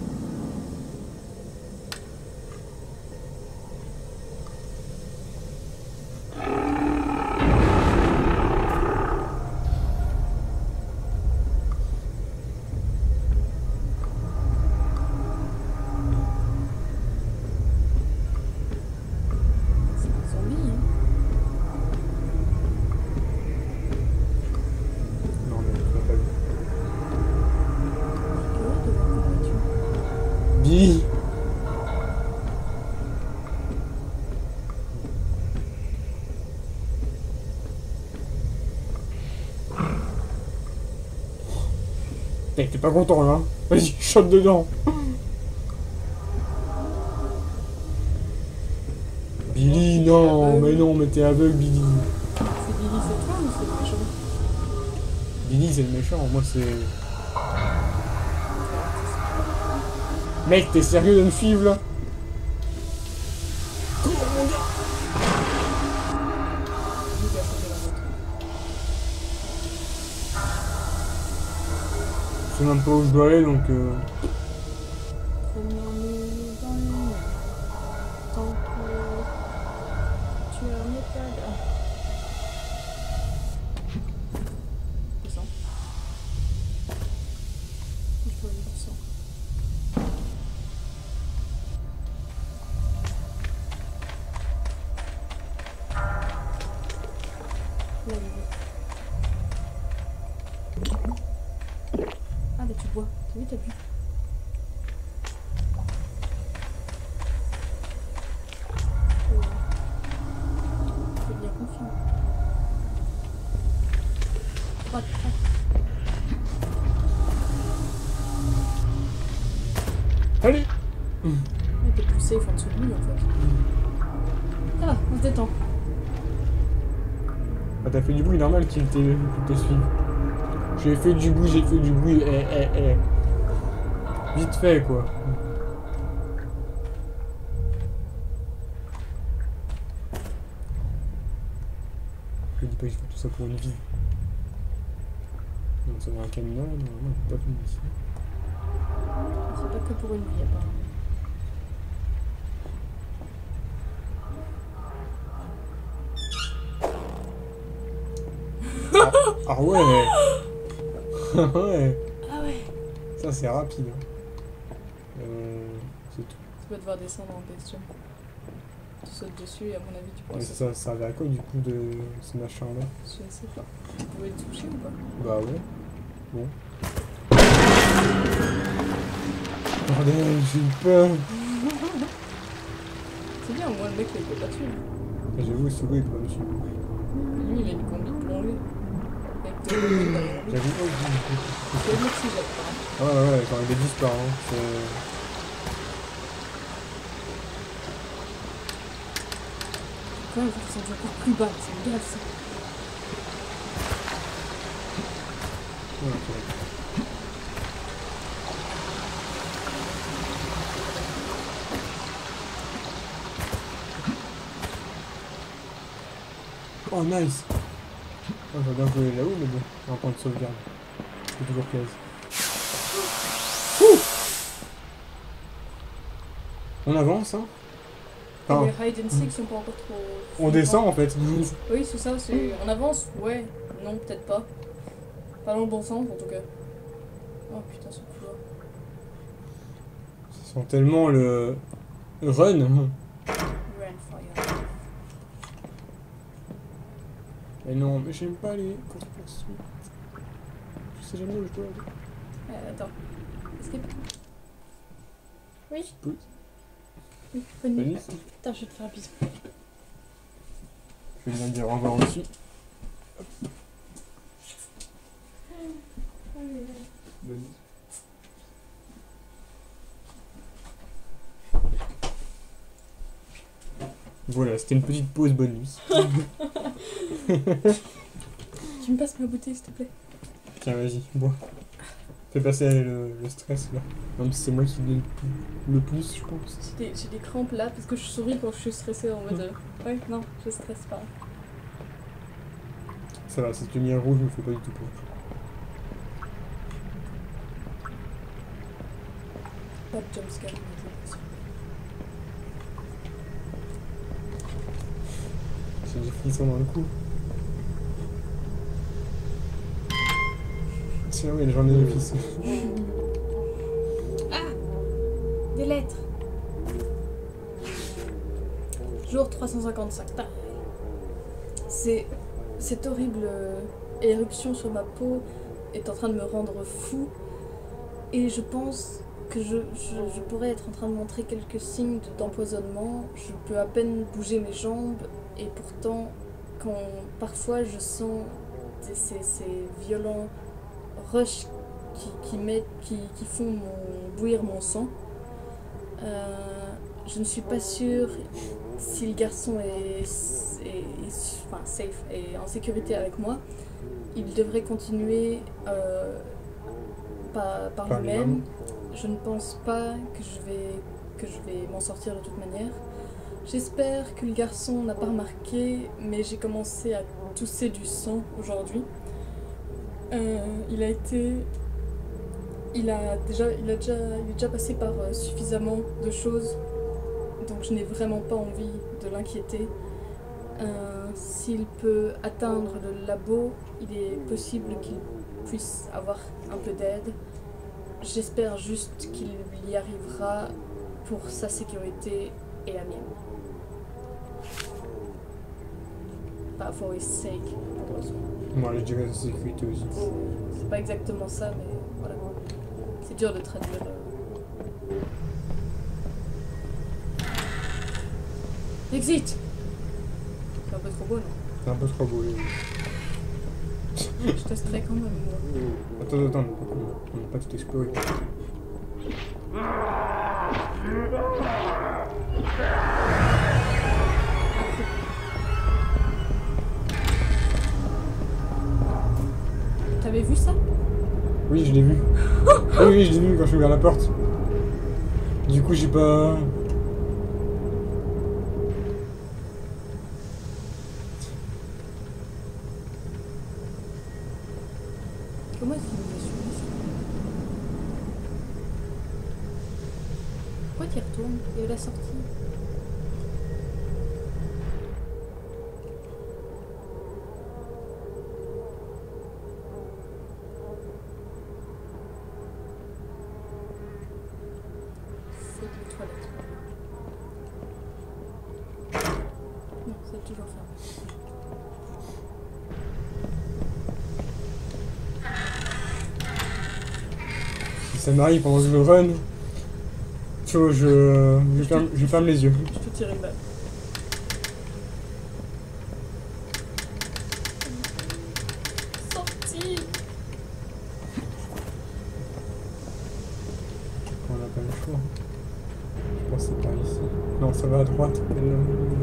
C'est un zombie, hein. Non, mais tu l'as pas vu. Je suis curieuse de voir comment il tue. Billy! T'es t'es pas content là? Hein. Vas-y, shot dedans! Billy, non, mais non, mais t'es aveugle, Billy. C'est Billy, c'est toi ou c'est le méchant? Billy, c'est le méchant, moi c'est. Mec, t'es sérieux de me suivre là? Cours mon gars! Je sais même pas où je dois aller donc euh... Tu es un étage. Descends. Je peux aller descendre. Là, il est. Ah, bah tu bois. T'as vu, t'as bu. Fais bien confiant. Droite, droite. Allez! Ouais, t'es plus safe en dessous de lui en fait. Ah, on se détend. Ah, t'as fait du bruit normal qu'il te, qu'il te suive. J'ai fait du bruit, j'ai fait du bruit, eh, eh, eh. Vite fait, quoi. Je dis pas que je fais tout ça pour une vie. Non, ça va un caméra, non, non, pas fini ici. C'est pas que pour une vie, apparemment. Ah, ah ouais! Ouais! Ah ouais. Ça, c'est rapide. Hein. Euh, c'est tout. Tu peux devoir descendre en question. Tu sautes dessus et à mon avis tu pourras Mais sauter. ça servait à quoi du coup de ce machin-là? Je ne sais pas. Tu pouvais le toucher ou pas? Bah ouais. Bon. Bordel, j'ai eu peur. C'est bien, au moins le mec il peut pas tuer. J'avoue, c'est vrai quand même. Je... Lui il a une combi plongée. Avec deux combi derrière lui. J'avoue. C'est le mec qui jette par exemple. Ah ouais, ouais, quand il est disparu. Hein. C'est... Quand même, il faut qu'ils sont encore plus bas, c'est grave ça. Ouais, ok. Oh nice! Oh, j'aurais bien joué là-haut, mais bon, en temps de sauvegarde. C'est toujours claise. Ouh! On avance, hein? Enfin, Et les hide and seek sont pas encore trop. on descend en fait. Oui, c'est ça, c'est. On avance? Ouais. Non, peut-être pas. Pas dans le bon sens en tout cas. Oh putain, ce couloir. Ça sent tellement le. Run! Run fire. Mais non, mais j'aime pas les courses poursuites. Je sais jamais où je dois aller. Euh, attends. Escape. Oui? Oui. Oui, bonne nuit. Bonne nuit. Putain, je vais te faire un bisou. Je vais bien dire au revoir aussi. Bonne nuit. Voilà, c'était une petite pause bonne nuit. Tu me passes ma bouteille, s'il te plaît? Tiens, vas-y, bois. Fais passer le, le stress là. Même si c'est moi qui l'ai le, le plus, je pense. J'ai des, j'ai des crampes là parce que je souris quand je suis stressée en mode. Euh, ouais, non, je stresse pas. Ça va, cette lumière rouge me fait pas du tout peur. Pas de jumpscare, j'ai l'impression. J'ai des frissons dans le cou. Tiens, oui, j'en ai des frissons. Ah! Des lettres! Jour trois cent cinquante-cinq. C'est. Cette horrible euh, éruption sur ma peau est en train de me rendre fou. Et je pense que je, je, je pourrais être en train de montrer quelques signes de- d'empoisonnement. Je peux à peine bouger mes jambes. Et pourtant, quand parfois je sens des- ces, ces violents rushs qui, qui, mettent, qui, qui font mon, bouillir mon sang, euh, je ne suis pas sûre si le garçon est, est, est- enfin, safe et en sécurité avec moi. Il devrait continuer euh, par, par Par lui-même. lui-même. Je ne pense pas que je vais, que je vais m'en sortir de toute manière. J'espère que le garçon n'a pas remarqué, mais j'ai commencé à tousser du sang aujourd'hui. Euh, il a été... Il a déjà, il a déjà, il est déjà passé par euh, suffisamment de choses, donc je n'ai vraiment pas envie de l'inquiéter. Euh, S'il peut atteindre le labo, il est possible qu'il puisse avoir un peu d'aide. J'espère juste qu'il y arrivera pour sa sécurité et la mienne. Pas for his sake, malheureusement. Moi, je dirais sa sécurité aussi. C'est pas exactement ça, mais voilà. C'est dur de traduire. euh. Exit! C'est un peu trop beau, non? C'est un peu trop beau. oui. Je testerai quand même, moi. Attends, attends, on n'a pas, on n'a pas tout exploré. T'avais vu ça? Oui, je l'ai vu. Oui, oui, je l'ai vu quand je suis ouvert la porte. Du coup, j'ai pas... Comment est-ce qu'il nous a suivi ça? Pourquoi tu y retournes? Il y a la sortie. C'est les toilettes. Non, c'est toujours fermé. Si ça m'arrive pendant que je run, tu vois, je... Je ferme, je ferme les yeux. Je te tire une balle. Sortie! On n'a pas le choix. Je pense que c'est par ici. Non, ça va à droite. Euh,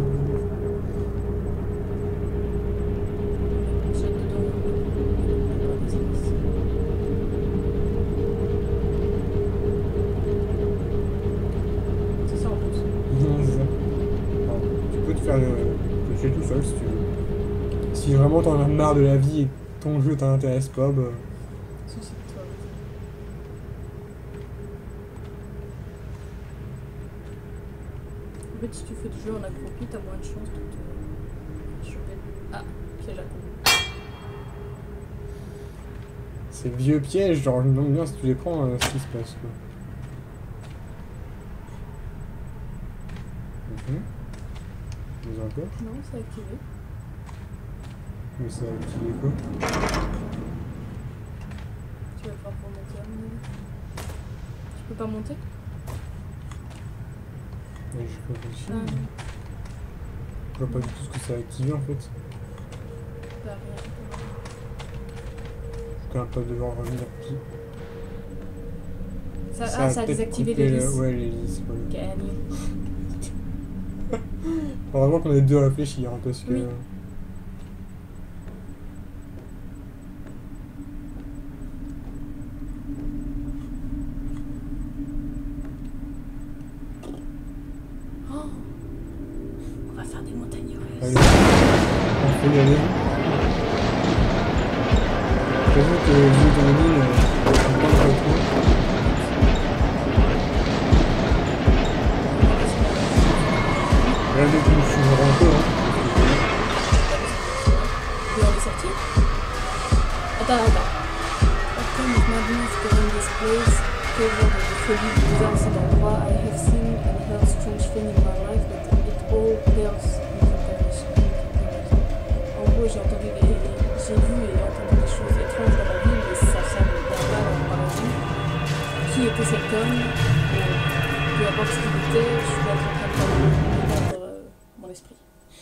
J'ai dedans. C'est ça en plus. Non, c'est ça. Alors, tu peux te faire le, le jeu tout seul si tu veux. Si vraiment t'en as marre de la vie et que ton jeu t'intéresse pas, bah... Souci de toi. En fait, si tu fais du jeu en accroupi, t'as moins de chance de te choper. Ah, piège à con. C'est vieux piège, genre, donc bien si tu les prends, euh, ce qui se passe, quoi. Mhm. Vous encore? Non, c'est activé. Mais ça a activé quoi? Tu vas pouvoir remonter à mon avis. Tu peux pas monter? Ouais, je sais pas réussi. Ah non. Je vois pas du tout ce que ça a activé en fait. Bah rien. Je vais pas devoir revenir plus. Ça, ah, ça a peut-être désactivé coupé les le- lisses. Ouais, les lisses, ouais. Can you? Heureusement qu'on est deux à réfléchir, hein, parce que... Oui. Oh, on va faire des montagnes Allez, russes. on peut y aller. J'avoue que vu ton ligne, je comprends pas trop. Là, dès que je suis un peu, hein. Dehors des sorties? Attends, attends. Often with madness during this place, favor de folie bizarre cet endroit, I have seen and heard strange things in my life, but it all pales in comparison. En gros, j'ai entendu des... j'ai vu et entendu des choses étranges dans ma vie, mais ça semble banal en comparaison. Qui était cet homme? Euh, peu importe ce qu'il était, je suis en train de perdre euh, mon esprit.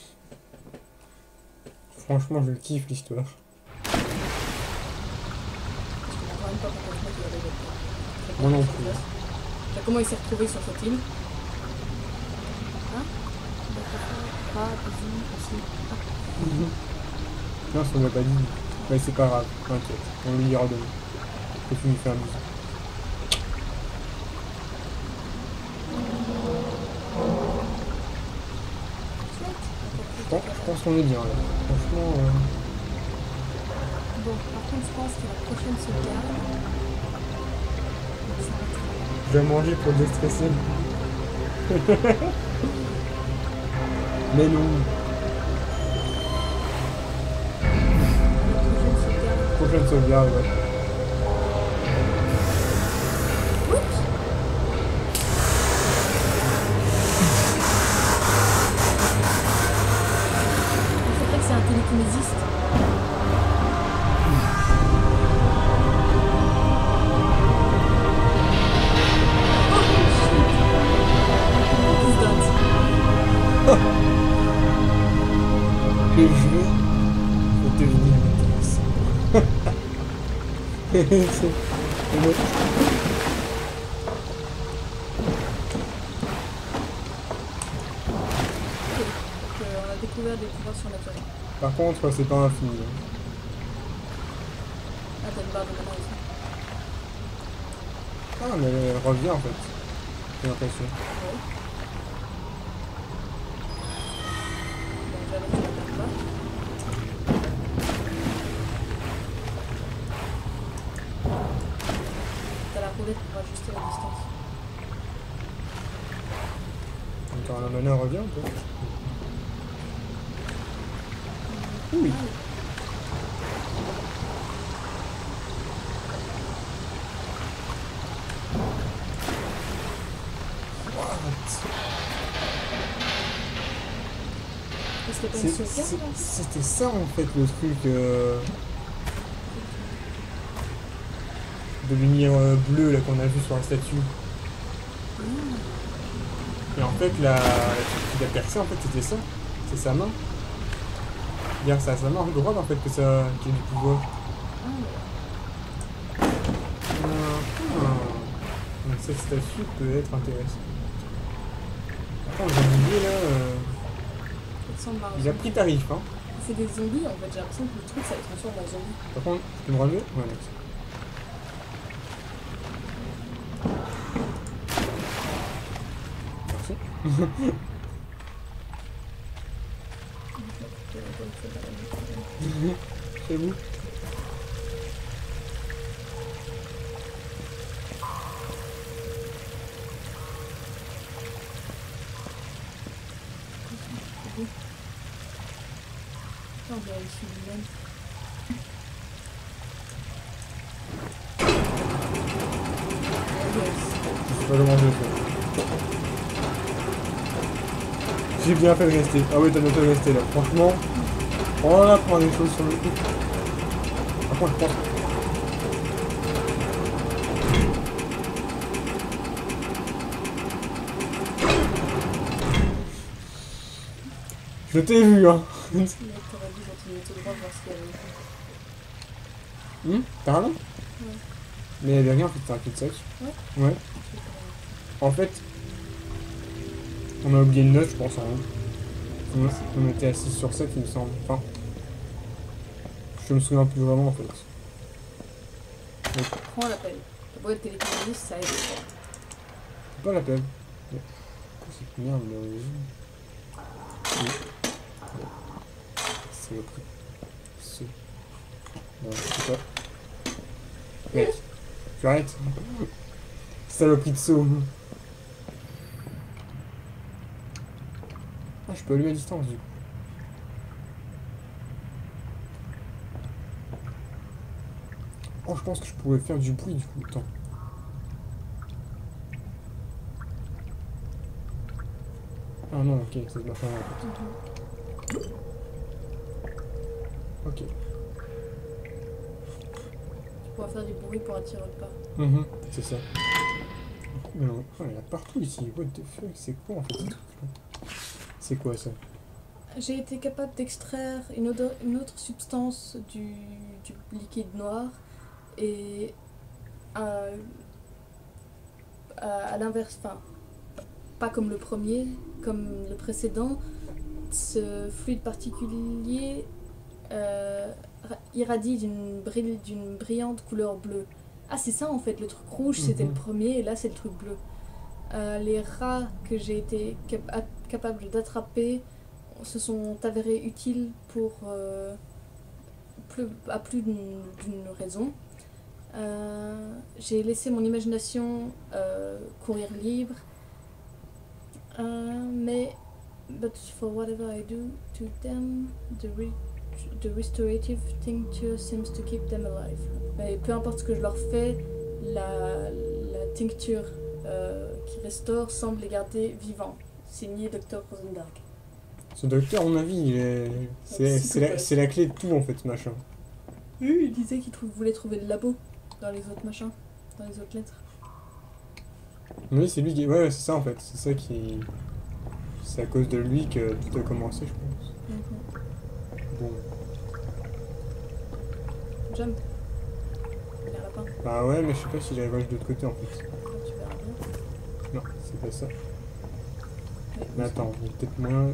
Franchement, je kiffe l'histoire. Parce que je ne même pas pourquoi je qu'il avait des Moi non plus. Enfin, comment il s'est retrouvé sur cette île? Hein? Ah, bisous, aussi. Ah. Non, ça on l'a pas dit. Mais c'est pas grave, t'inquiète. On lui dira demain. Que tu nous fais un bisou. pense, je pense qu'on est bien là. Franchement. Euh... Bon, par contre, je pense que la prochaine sauvegarde. Ça va être... Je vais manger pour déstresser. Mais non. La prochaine sauvegarde. Prochaine sauvegarde, ouais. Oups! C'est vrai que c'est un télékinésiste. Le jeu va devenir intéressant. C'est... c'est bon. Donc, euh, on a découvert des pouvoirs surnaturels. Par contre, c'est pas infini. Hein. Ah, t'as une barre de mana aussi. Ah, mais elle revient en fait. J'ai l'impression. Ouais. Bon, j'avais que tu la perds pas. T'as la roulette pour ajuster la distance. Encore la mana revient ou pas? Oui. C'était pas une C'est- sauvegarde c'est- là? C'était ça en fait le truc euh, de lumière euh, bleue là qu'on a vu sur la statue. Et en fait la, la truc qu'il a percé en fait c'était ça. C'est sa main. Regarde, c'est à sa main droite en fait que ça qu'il y a du pouvoir. Ah, Ah, ah. Donc cette statue peut être intéressante. Attends, j'ai oublié là. euh, il ressemble à un Il a zombie. pris tarif hein. C'est des zombies en fait, j'ai l'impression que le truc ça les transforme en zombies. Par contre, tu peux me relever? Ouais, merci. Merci. C'est vous? On dirait ici lui-même. Je sais pas comment je le fais. J'ai bien fait de rester. Ah oui, t'as bien fait de rester là. Franchement, on apprend des choses sur le coup. Par contre, je pense. Je t'ai vu, hein. Mais t'aurais dû continuer tout droit voir ce qu'il y avait. Hum, t'as rien? Ouais. Mais il y avait rien en fait, c'est un cul-de-sac. Ouais. Ouais. En fait, on a oublié une note, je pense. Hein. On, on était à six sur sept, il me semble. Enfin, je me souviens plus vraiment en fait. Prends l'appel. Ta boîte télécommandiste, ça aide. C'est pas la peine. Pourquoi cette merde là? Oui. C'est le prix. Ce. Non, c'est pas. Mec, tu arrêtes. Saloperie de saut. Ah, je peux allumer à distance du coup. Oh, je pense que je pourrais faire du bruit du coup. Attends. Ah non, ok, c'est ma femme en fait. Ok. Tu pourras faire du bruit pour attirer le pas. Mhm, c'est ça. Mais non, oh, il y en a partout ici. What the fuck, c'est quoi en fait ce truc-là? C'est quoi ça? J'ai été capable d'extraire une, autre- une autre substance du, du liquide noir et à, à, à l'inverse, enfin, pas comme le premier, comme le précédent, ce fluide particulier euh, ra- irradie d'une brille- d'une brillante couleur bleue. Ah, c'est ça en fait, le truc rouge c'était Mhm. le premier et là c'est le truc bleu. Euh, les rats que j'ai été cap- a- capable d'attraper se sont avérés utiles pour euh, plus, à plus d'une d'une raison. Euh, j'ai laissé mon imagination euh, courir libre, euh, mais but for whatever I do to them, the, re the restorative tincture seems to keep them alive. Mais peu importe ce que je leur fais, la, la tincture euh, qui restaure semble les garder vivants. Signé Docteur Rosenberg. Ce docteur, à mon avis, il est... c'est c'est la, c'est la clé de tout en fait, ce machin. Oui, il disait qu'il trou voulait trouver le labo dans les autres machins, dans les autres lettres. Oui, c'est lui qui. Ouais, c'est ça en fait. C'est ça qui. C'est à cause de lui que tout a commencé, je pense. Mm-hmm. Bon. Jump. Il y a un lapin. Bah ouais, mais je sais pas si j'arrive de l'autre côté en fait. Ah, tu verras bien. Non, c'est pas ça. Mais, Mais attends, il y a peut-être moins.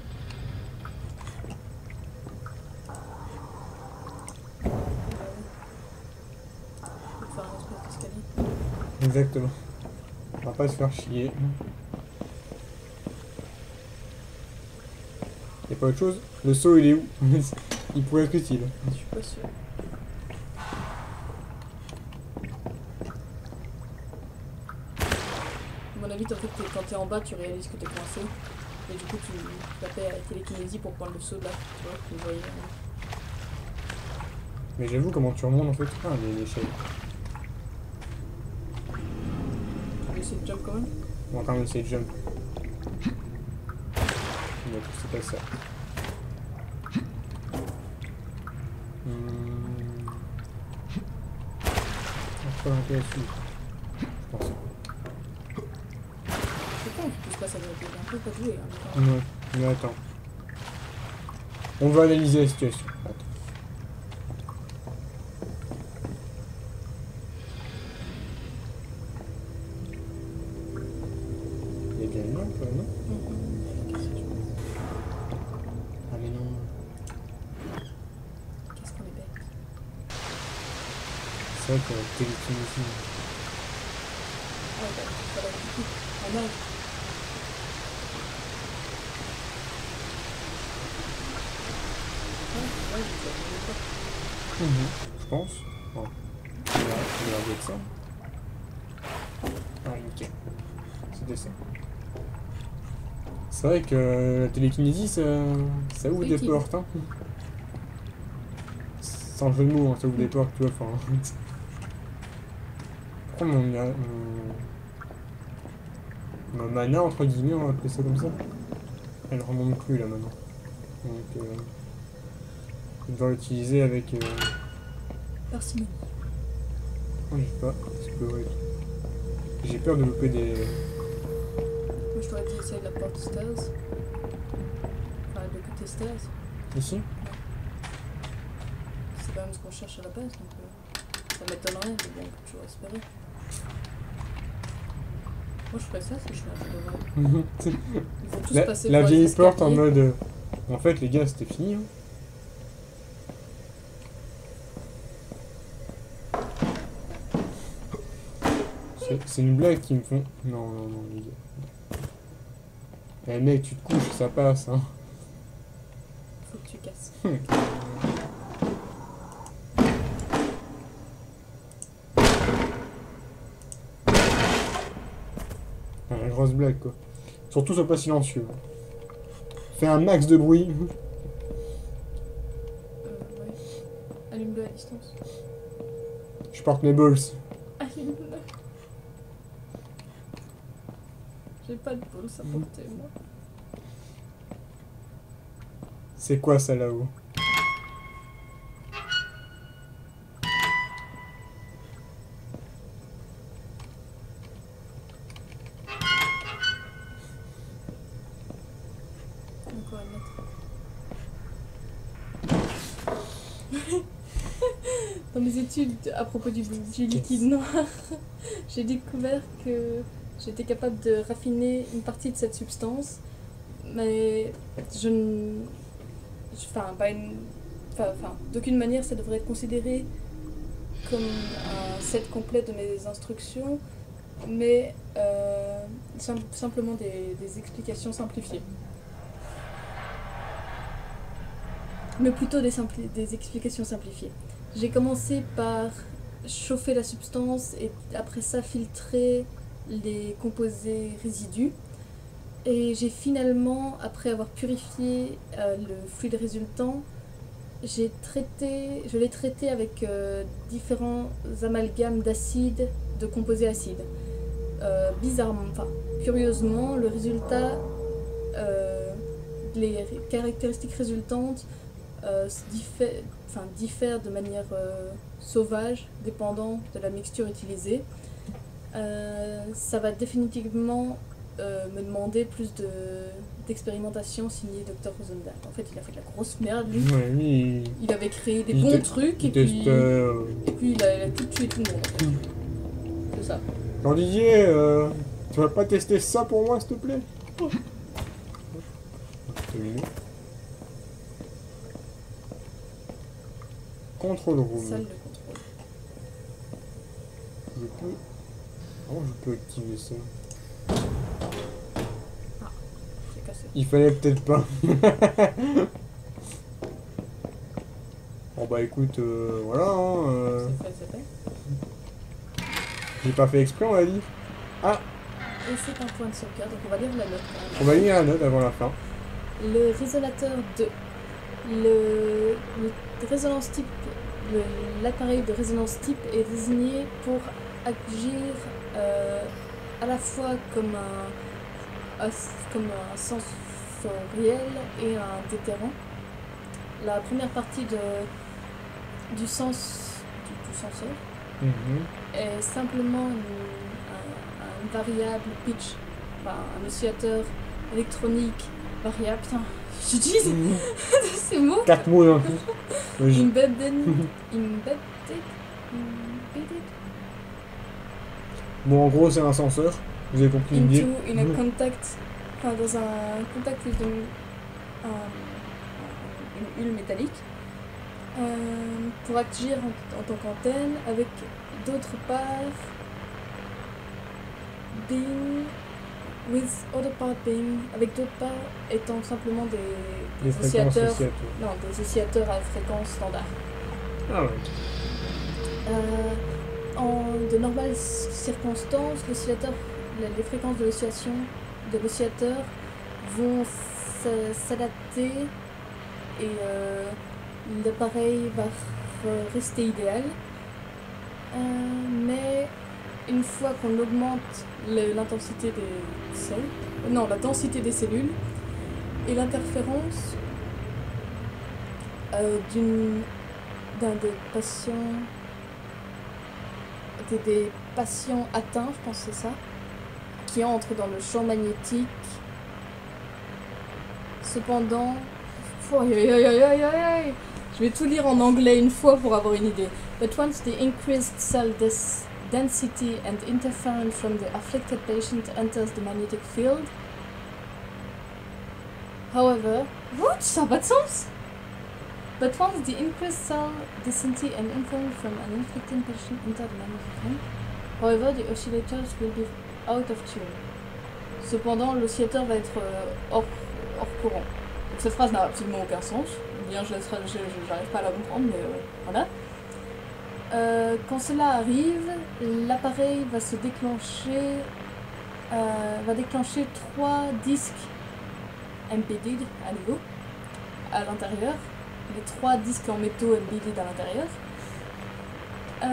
Il faut faire un espèce d'escalier. Exactement. On va pas se faire chier. Y'a pas autre chose? Le saut il est où? Il pourrait être utile. Je suis pas sûre. À mon avis, en fait, quand t'es en bas, tu réalises que t'es coincé. Et du coup, tu tapais à la télékinésie pour prendre le saut de là. Tu vois, tu voyais. Mais j'avoue, comment tu remontes en fait? Ah, l'échelle. Tu veux essayer de jump quand même? On va quand même essayer de jump. Mais c'est pas ça. Hum... Je peux grimper là-dessus. Je pense. C'est con, tout ça, ça doit être un peu pas joué. Hein, Ouais, mais attends. On va analyser la situation. Attends. Il y a bien une lampe, non? mm-hmm. Ah mais non. Qu'est-ce qu'on est bête. C'est vrai qu'il y a la télékinésie. Ah, bah, voilà, du coup, en mal. Ouais, ouais, je Mmh. Je pense. Bon. Il y a l'air d'être ça. Ah, nickel. C'était ça. C'est vrai que la télékinésie, ça, ça ouvre des utile. portes. Hein. Sans jeu de mots, hein, ça ouvre des portes, tu vois. Enfin. Pourquoi mon, mon, mon mana, entre guillemets, on va appeler ça comme ça, elle remonte plus là maintenant. Donc, euh, je dois l'utiliser avec. Euh... Parcimonie. Oh, je sais pas. Parce que, ouais. J'ai peur de louper des. Moi, je t'aurais dit essayer de la porte stairs. Enfin, le côté stairs. Ici? C'est quand même ce qu'on cherche à la base, donc euh, ça m'étonnerait, mais bon, on peut toujours espérer. Moi, je ferais ça si je suis un jeu d'horreur. Ils vont tous La, passer la par les vieille porte en escaliers. mode. euh, En fait, les gars, c'était fini. Hein. C'est- C'est une blague qui me font. Non, non, non, les gars. Eh mec, tu te couches, ça passe. Hein. Faut que tu casses. Ah, la grosse blague, quoi. Surtout, sois pas silencieux. Fais un max de bruit. Euh, ouais. Allume-le à distance. Je porte mes balls. Allume-le. J'ai pas de bol à porter, moi. C'est quoi ça là-haut? Encore une lettre. Dans mes études à propos du, du liquide noir, j'ai découvert que j'étais capable de raffiner une partie de cette substance, mais je ne... Enfin, pas une... Enfin, enfin, d'aucune manière ça devrait être considéré comme un set complet de mes instructions, mais euh, sim- simplement des, des explications simplifiées. mais plutôt des, simpli- des explications simplifiées. J'ai commencé par chauffer la substance et après ça filtrer les composés résidus. Et j'ai finalement, après avoir purifié euh, le fluide résultant, j'ai traité, je l'ai traité avec euh, différents amalgames d'acides, de composés acides. Euh, bizarrement, enfin, curieusement, le résultat, euh, les caractéristiques résultantes euh, diffèrent, enfin, diffèrent de manière euh, sauvage, dépendant de la mixture utilisée. Euh, ça va définitivement euh, me demander plus de, d'expérimentation signée docteur Rosendahl. En fait, il a fait de la grosse merde, lui. Ouais, lui, il, Il avait créé des il bons te- trucs il et puis, teste... euh, et puis il, a, il a tout tué tout le monde. C'est ça. Jean Didier, euh, tu vas pas tester ça pour moi, s'il te plaît? Terminé. Contrôle room. Salle de contrôle. Je peux... Comment je peux activer ça? C'est cassé. Il fallait peut-être pas. Bon bah écoute, euh, voilà, hein, euh, C'est fait, c'est fait. j'ai pas fait exprès, on va dire. Ah, Et c'est un point de sauvegarde, donc on va lire la note quand même. on va lire la note avant la fin. Le résonateur deux. Le, le résonance type, le- l'appareil de résonance type est désigné pour agir euh, à la fois comme un, un- comme un sensoriel et un déterrant. La première partie de, du sens du, du senseur Mhm. est simplement une, un- une variable pitch, enfin, un oscillateur électronique variable. Putain, j'utilise Mhm. ces mots. Quatre mots d'un coup. Oui, j'ai- Embedded, embedded, embedded Bon, en gros, c'est un ascenseur. Vous avez compris l'idée. into in a Mhm. contact, enfin dans un contact with une, un- une huile métallique euh, pour agir en, en tant qu'antenne avec d'autre part being with other part being avec d'autre part étant simplement des, des Les fréquences oscillateurs oscillateurs. non des oscillateurs à fréquence standard. Ah ouais. Euh, en de normales circonstances, l'oscillateur, les les fréquences de l'oscillation de l'oscillateur vont s- s'adapter et euh, l'appareil va re- rester idéal. Euh, mais une fois qu'on augmente le- l'intensité des cellules, non, la densité des cellules et l'interférence euh, d'une d'un des patients des, des patients atteints, je pense que c'est ça, qui entrent dans le champ magnétique. Cependant, aïe, aïe, aïe, aïe, aïe, aïe. Je vais tout lire en anglais une fois pour avoir une idée. But once the increased cell des- density and interference from the afflicted patient enters the magnetic field, however, what? Ça n'a pas de sens. But once the increased cell density and interference from an inflicted patient enter the magnetic field, however, the oscillators will be out of tune. Cependant, l'oscillateur va être euh, hors, hors courant. Donc cette phrase n'a absolument aucun sens. Bien, je laisserai, je, je- j'arrive pas à la comprendre, mais euh, voilà. Euh, quand cela arrive, l'appareil va se déclencher, euh, va déclencher trois disques embedded à nouveau à l'intérieur. Les trois disques en métaux embedded à l'intérieur. Euh,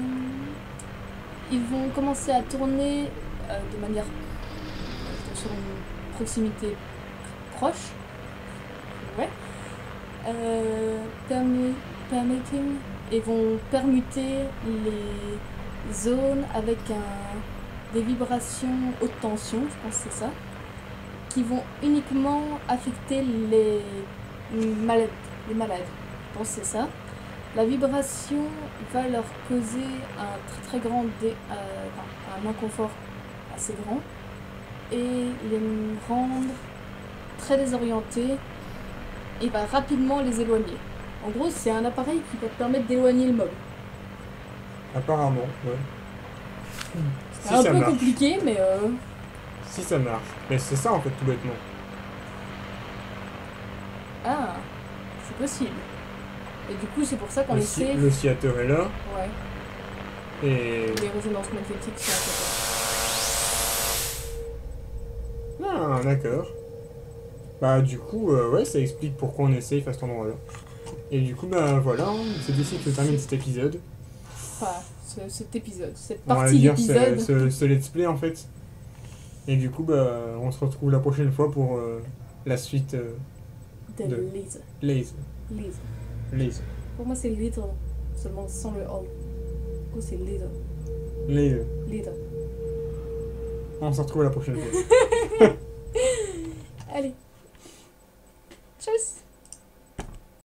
ils vont commencer à tourner euh, de manière euh, sur une proximité proche. Ouais. Euh, permu- permitting et vont permuter les zones avec un, des vibrations haute tension, je pense que c'est ça, qui vont uniquement affecter les malades. Les malades, je pense que c'est ça. La vibration va leur causer un très très grand dé, euh, enfin, un inconfort assez grand et les rendre très désorientés et va rapidement les éloigner. En gros, c'est un appareil qui va te permettre d'éloigner le mob. Apparemment, ouais. C'est Si un ça peu marche. compliqué, mais euh, Si ça marche. Mais c'est ça en fait tout bêtement. ah, c'est possible. Et du coup, c'est pour ça qu'on Le, essaie. si- le sciateur est là. Ouais. Et. Les résonances magnétiques sont à côté. Ah, d'accord. Bah, du coup, euh, ouais, ça explique pourquoi on est safe à cet endroit-là. Et du coup, bah voilà, hein, c'est ici que se termine cet épisode. Enfin, ce- cet épisode, cette On va partie dire ce, d'épisode. ce, ce let's play en fait. Et du coup, bah, on se retrouve la prochaine fois pour euh, la suite euh, De de- laser. Laser. Laser. Laser. Pour moi, c'est laser, seulement sans le all. Du coup, c'est laser. Laser. Laser. On se retrouve la prochaine fois.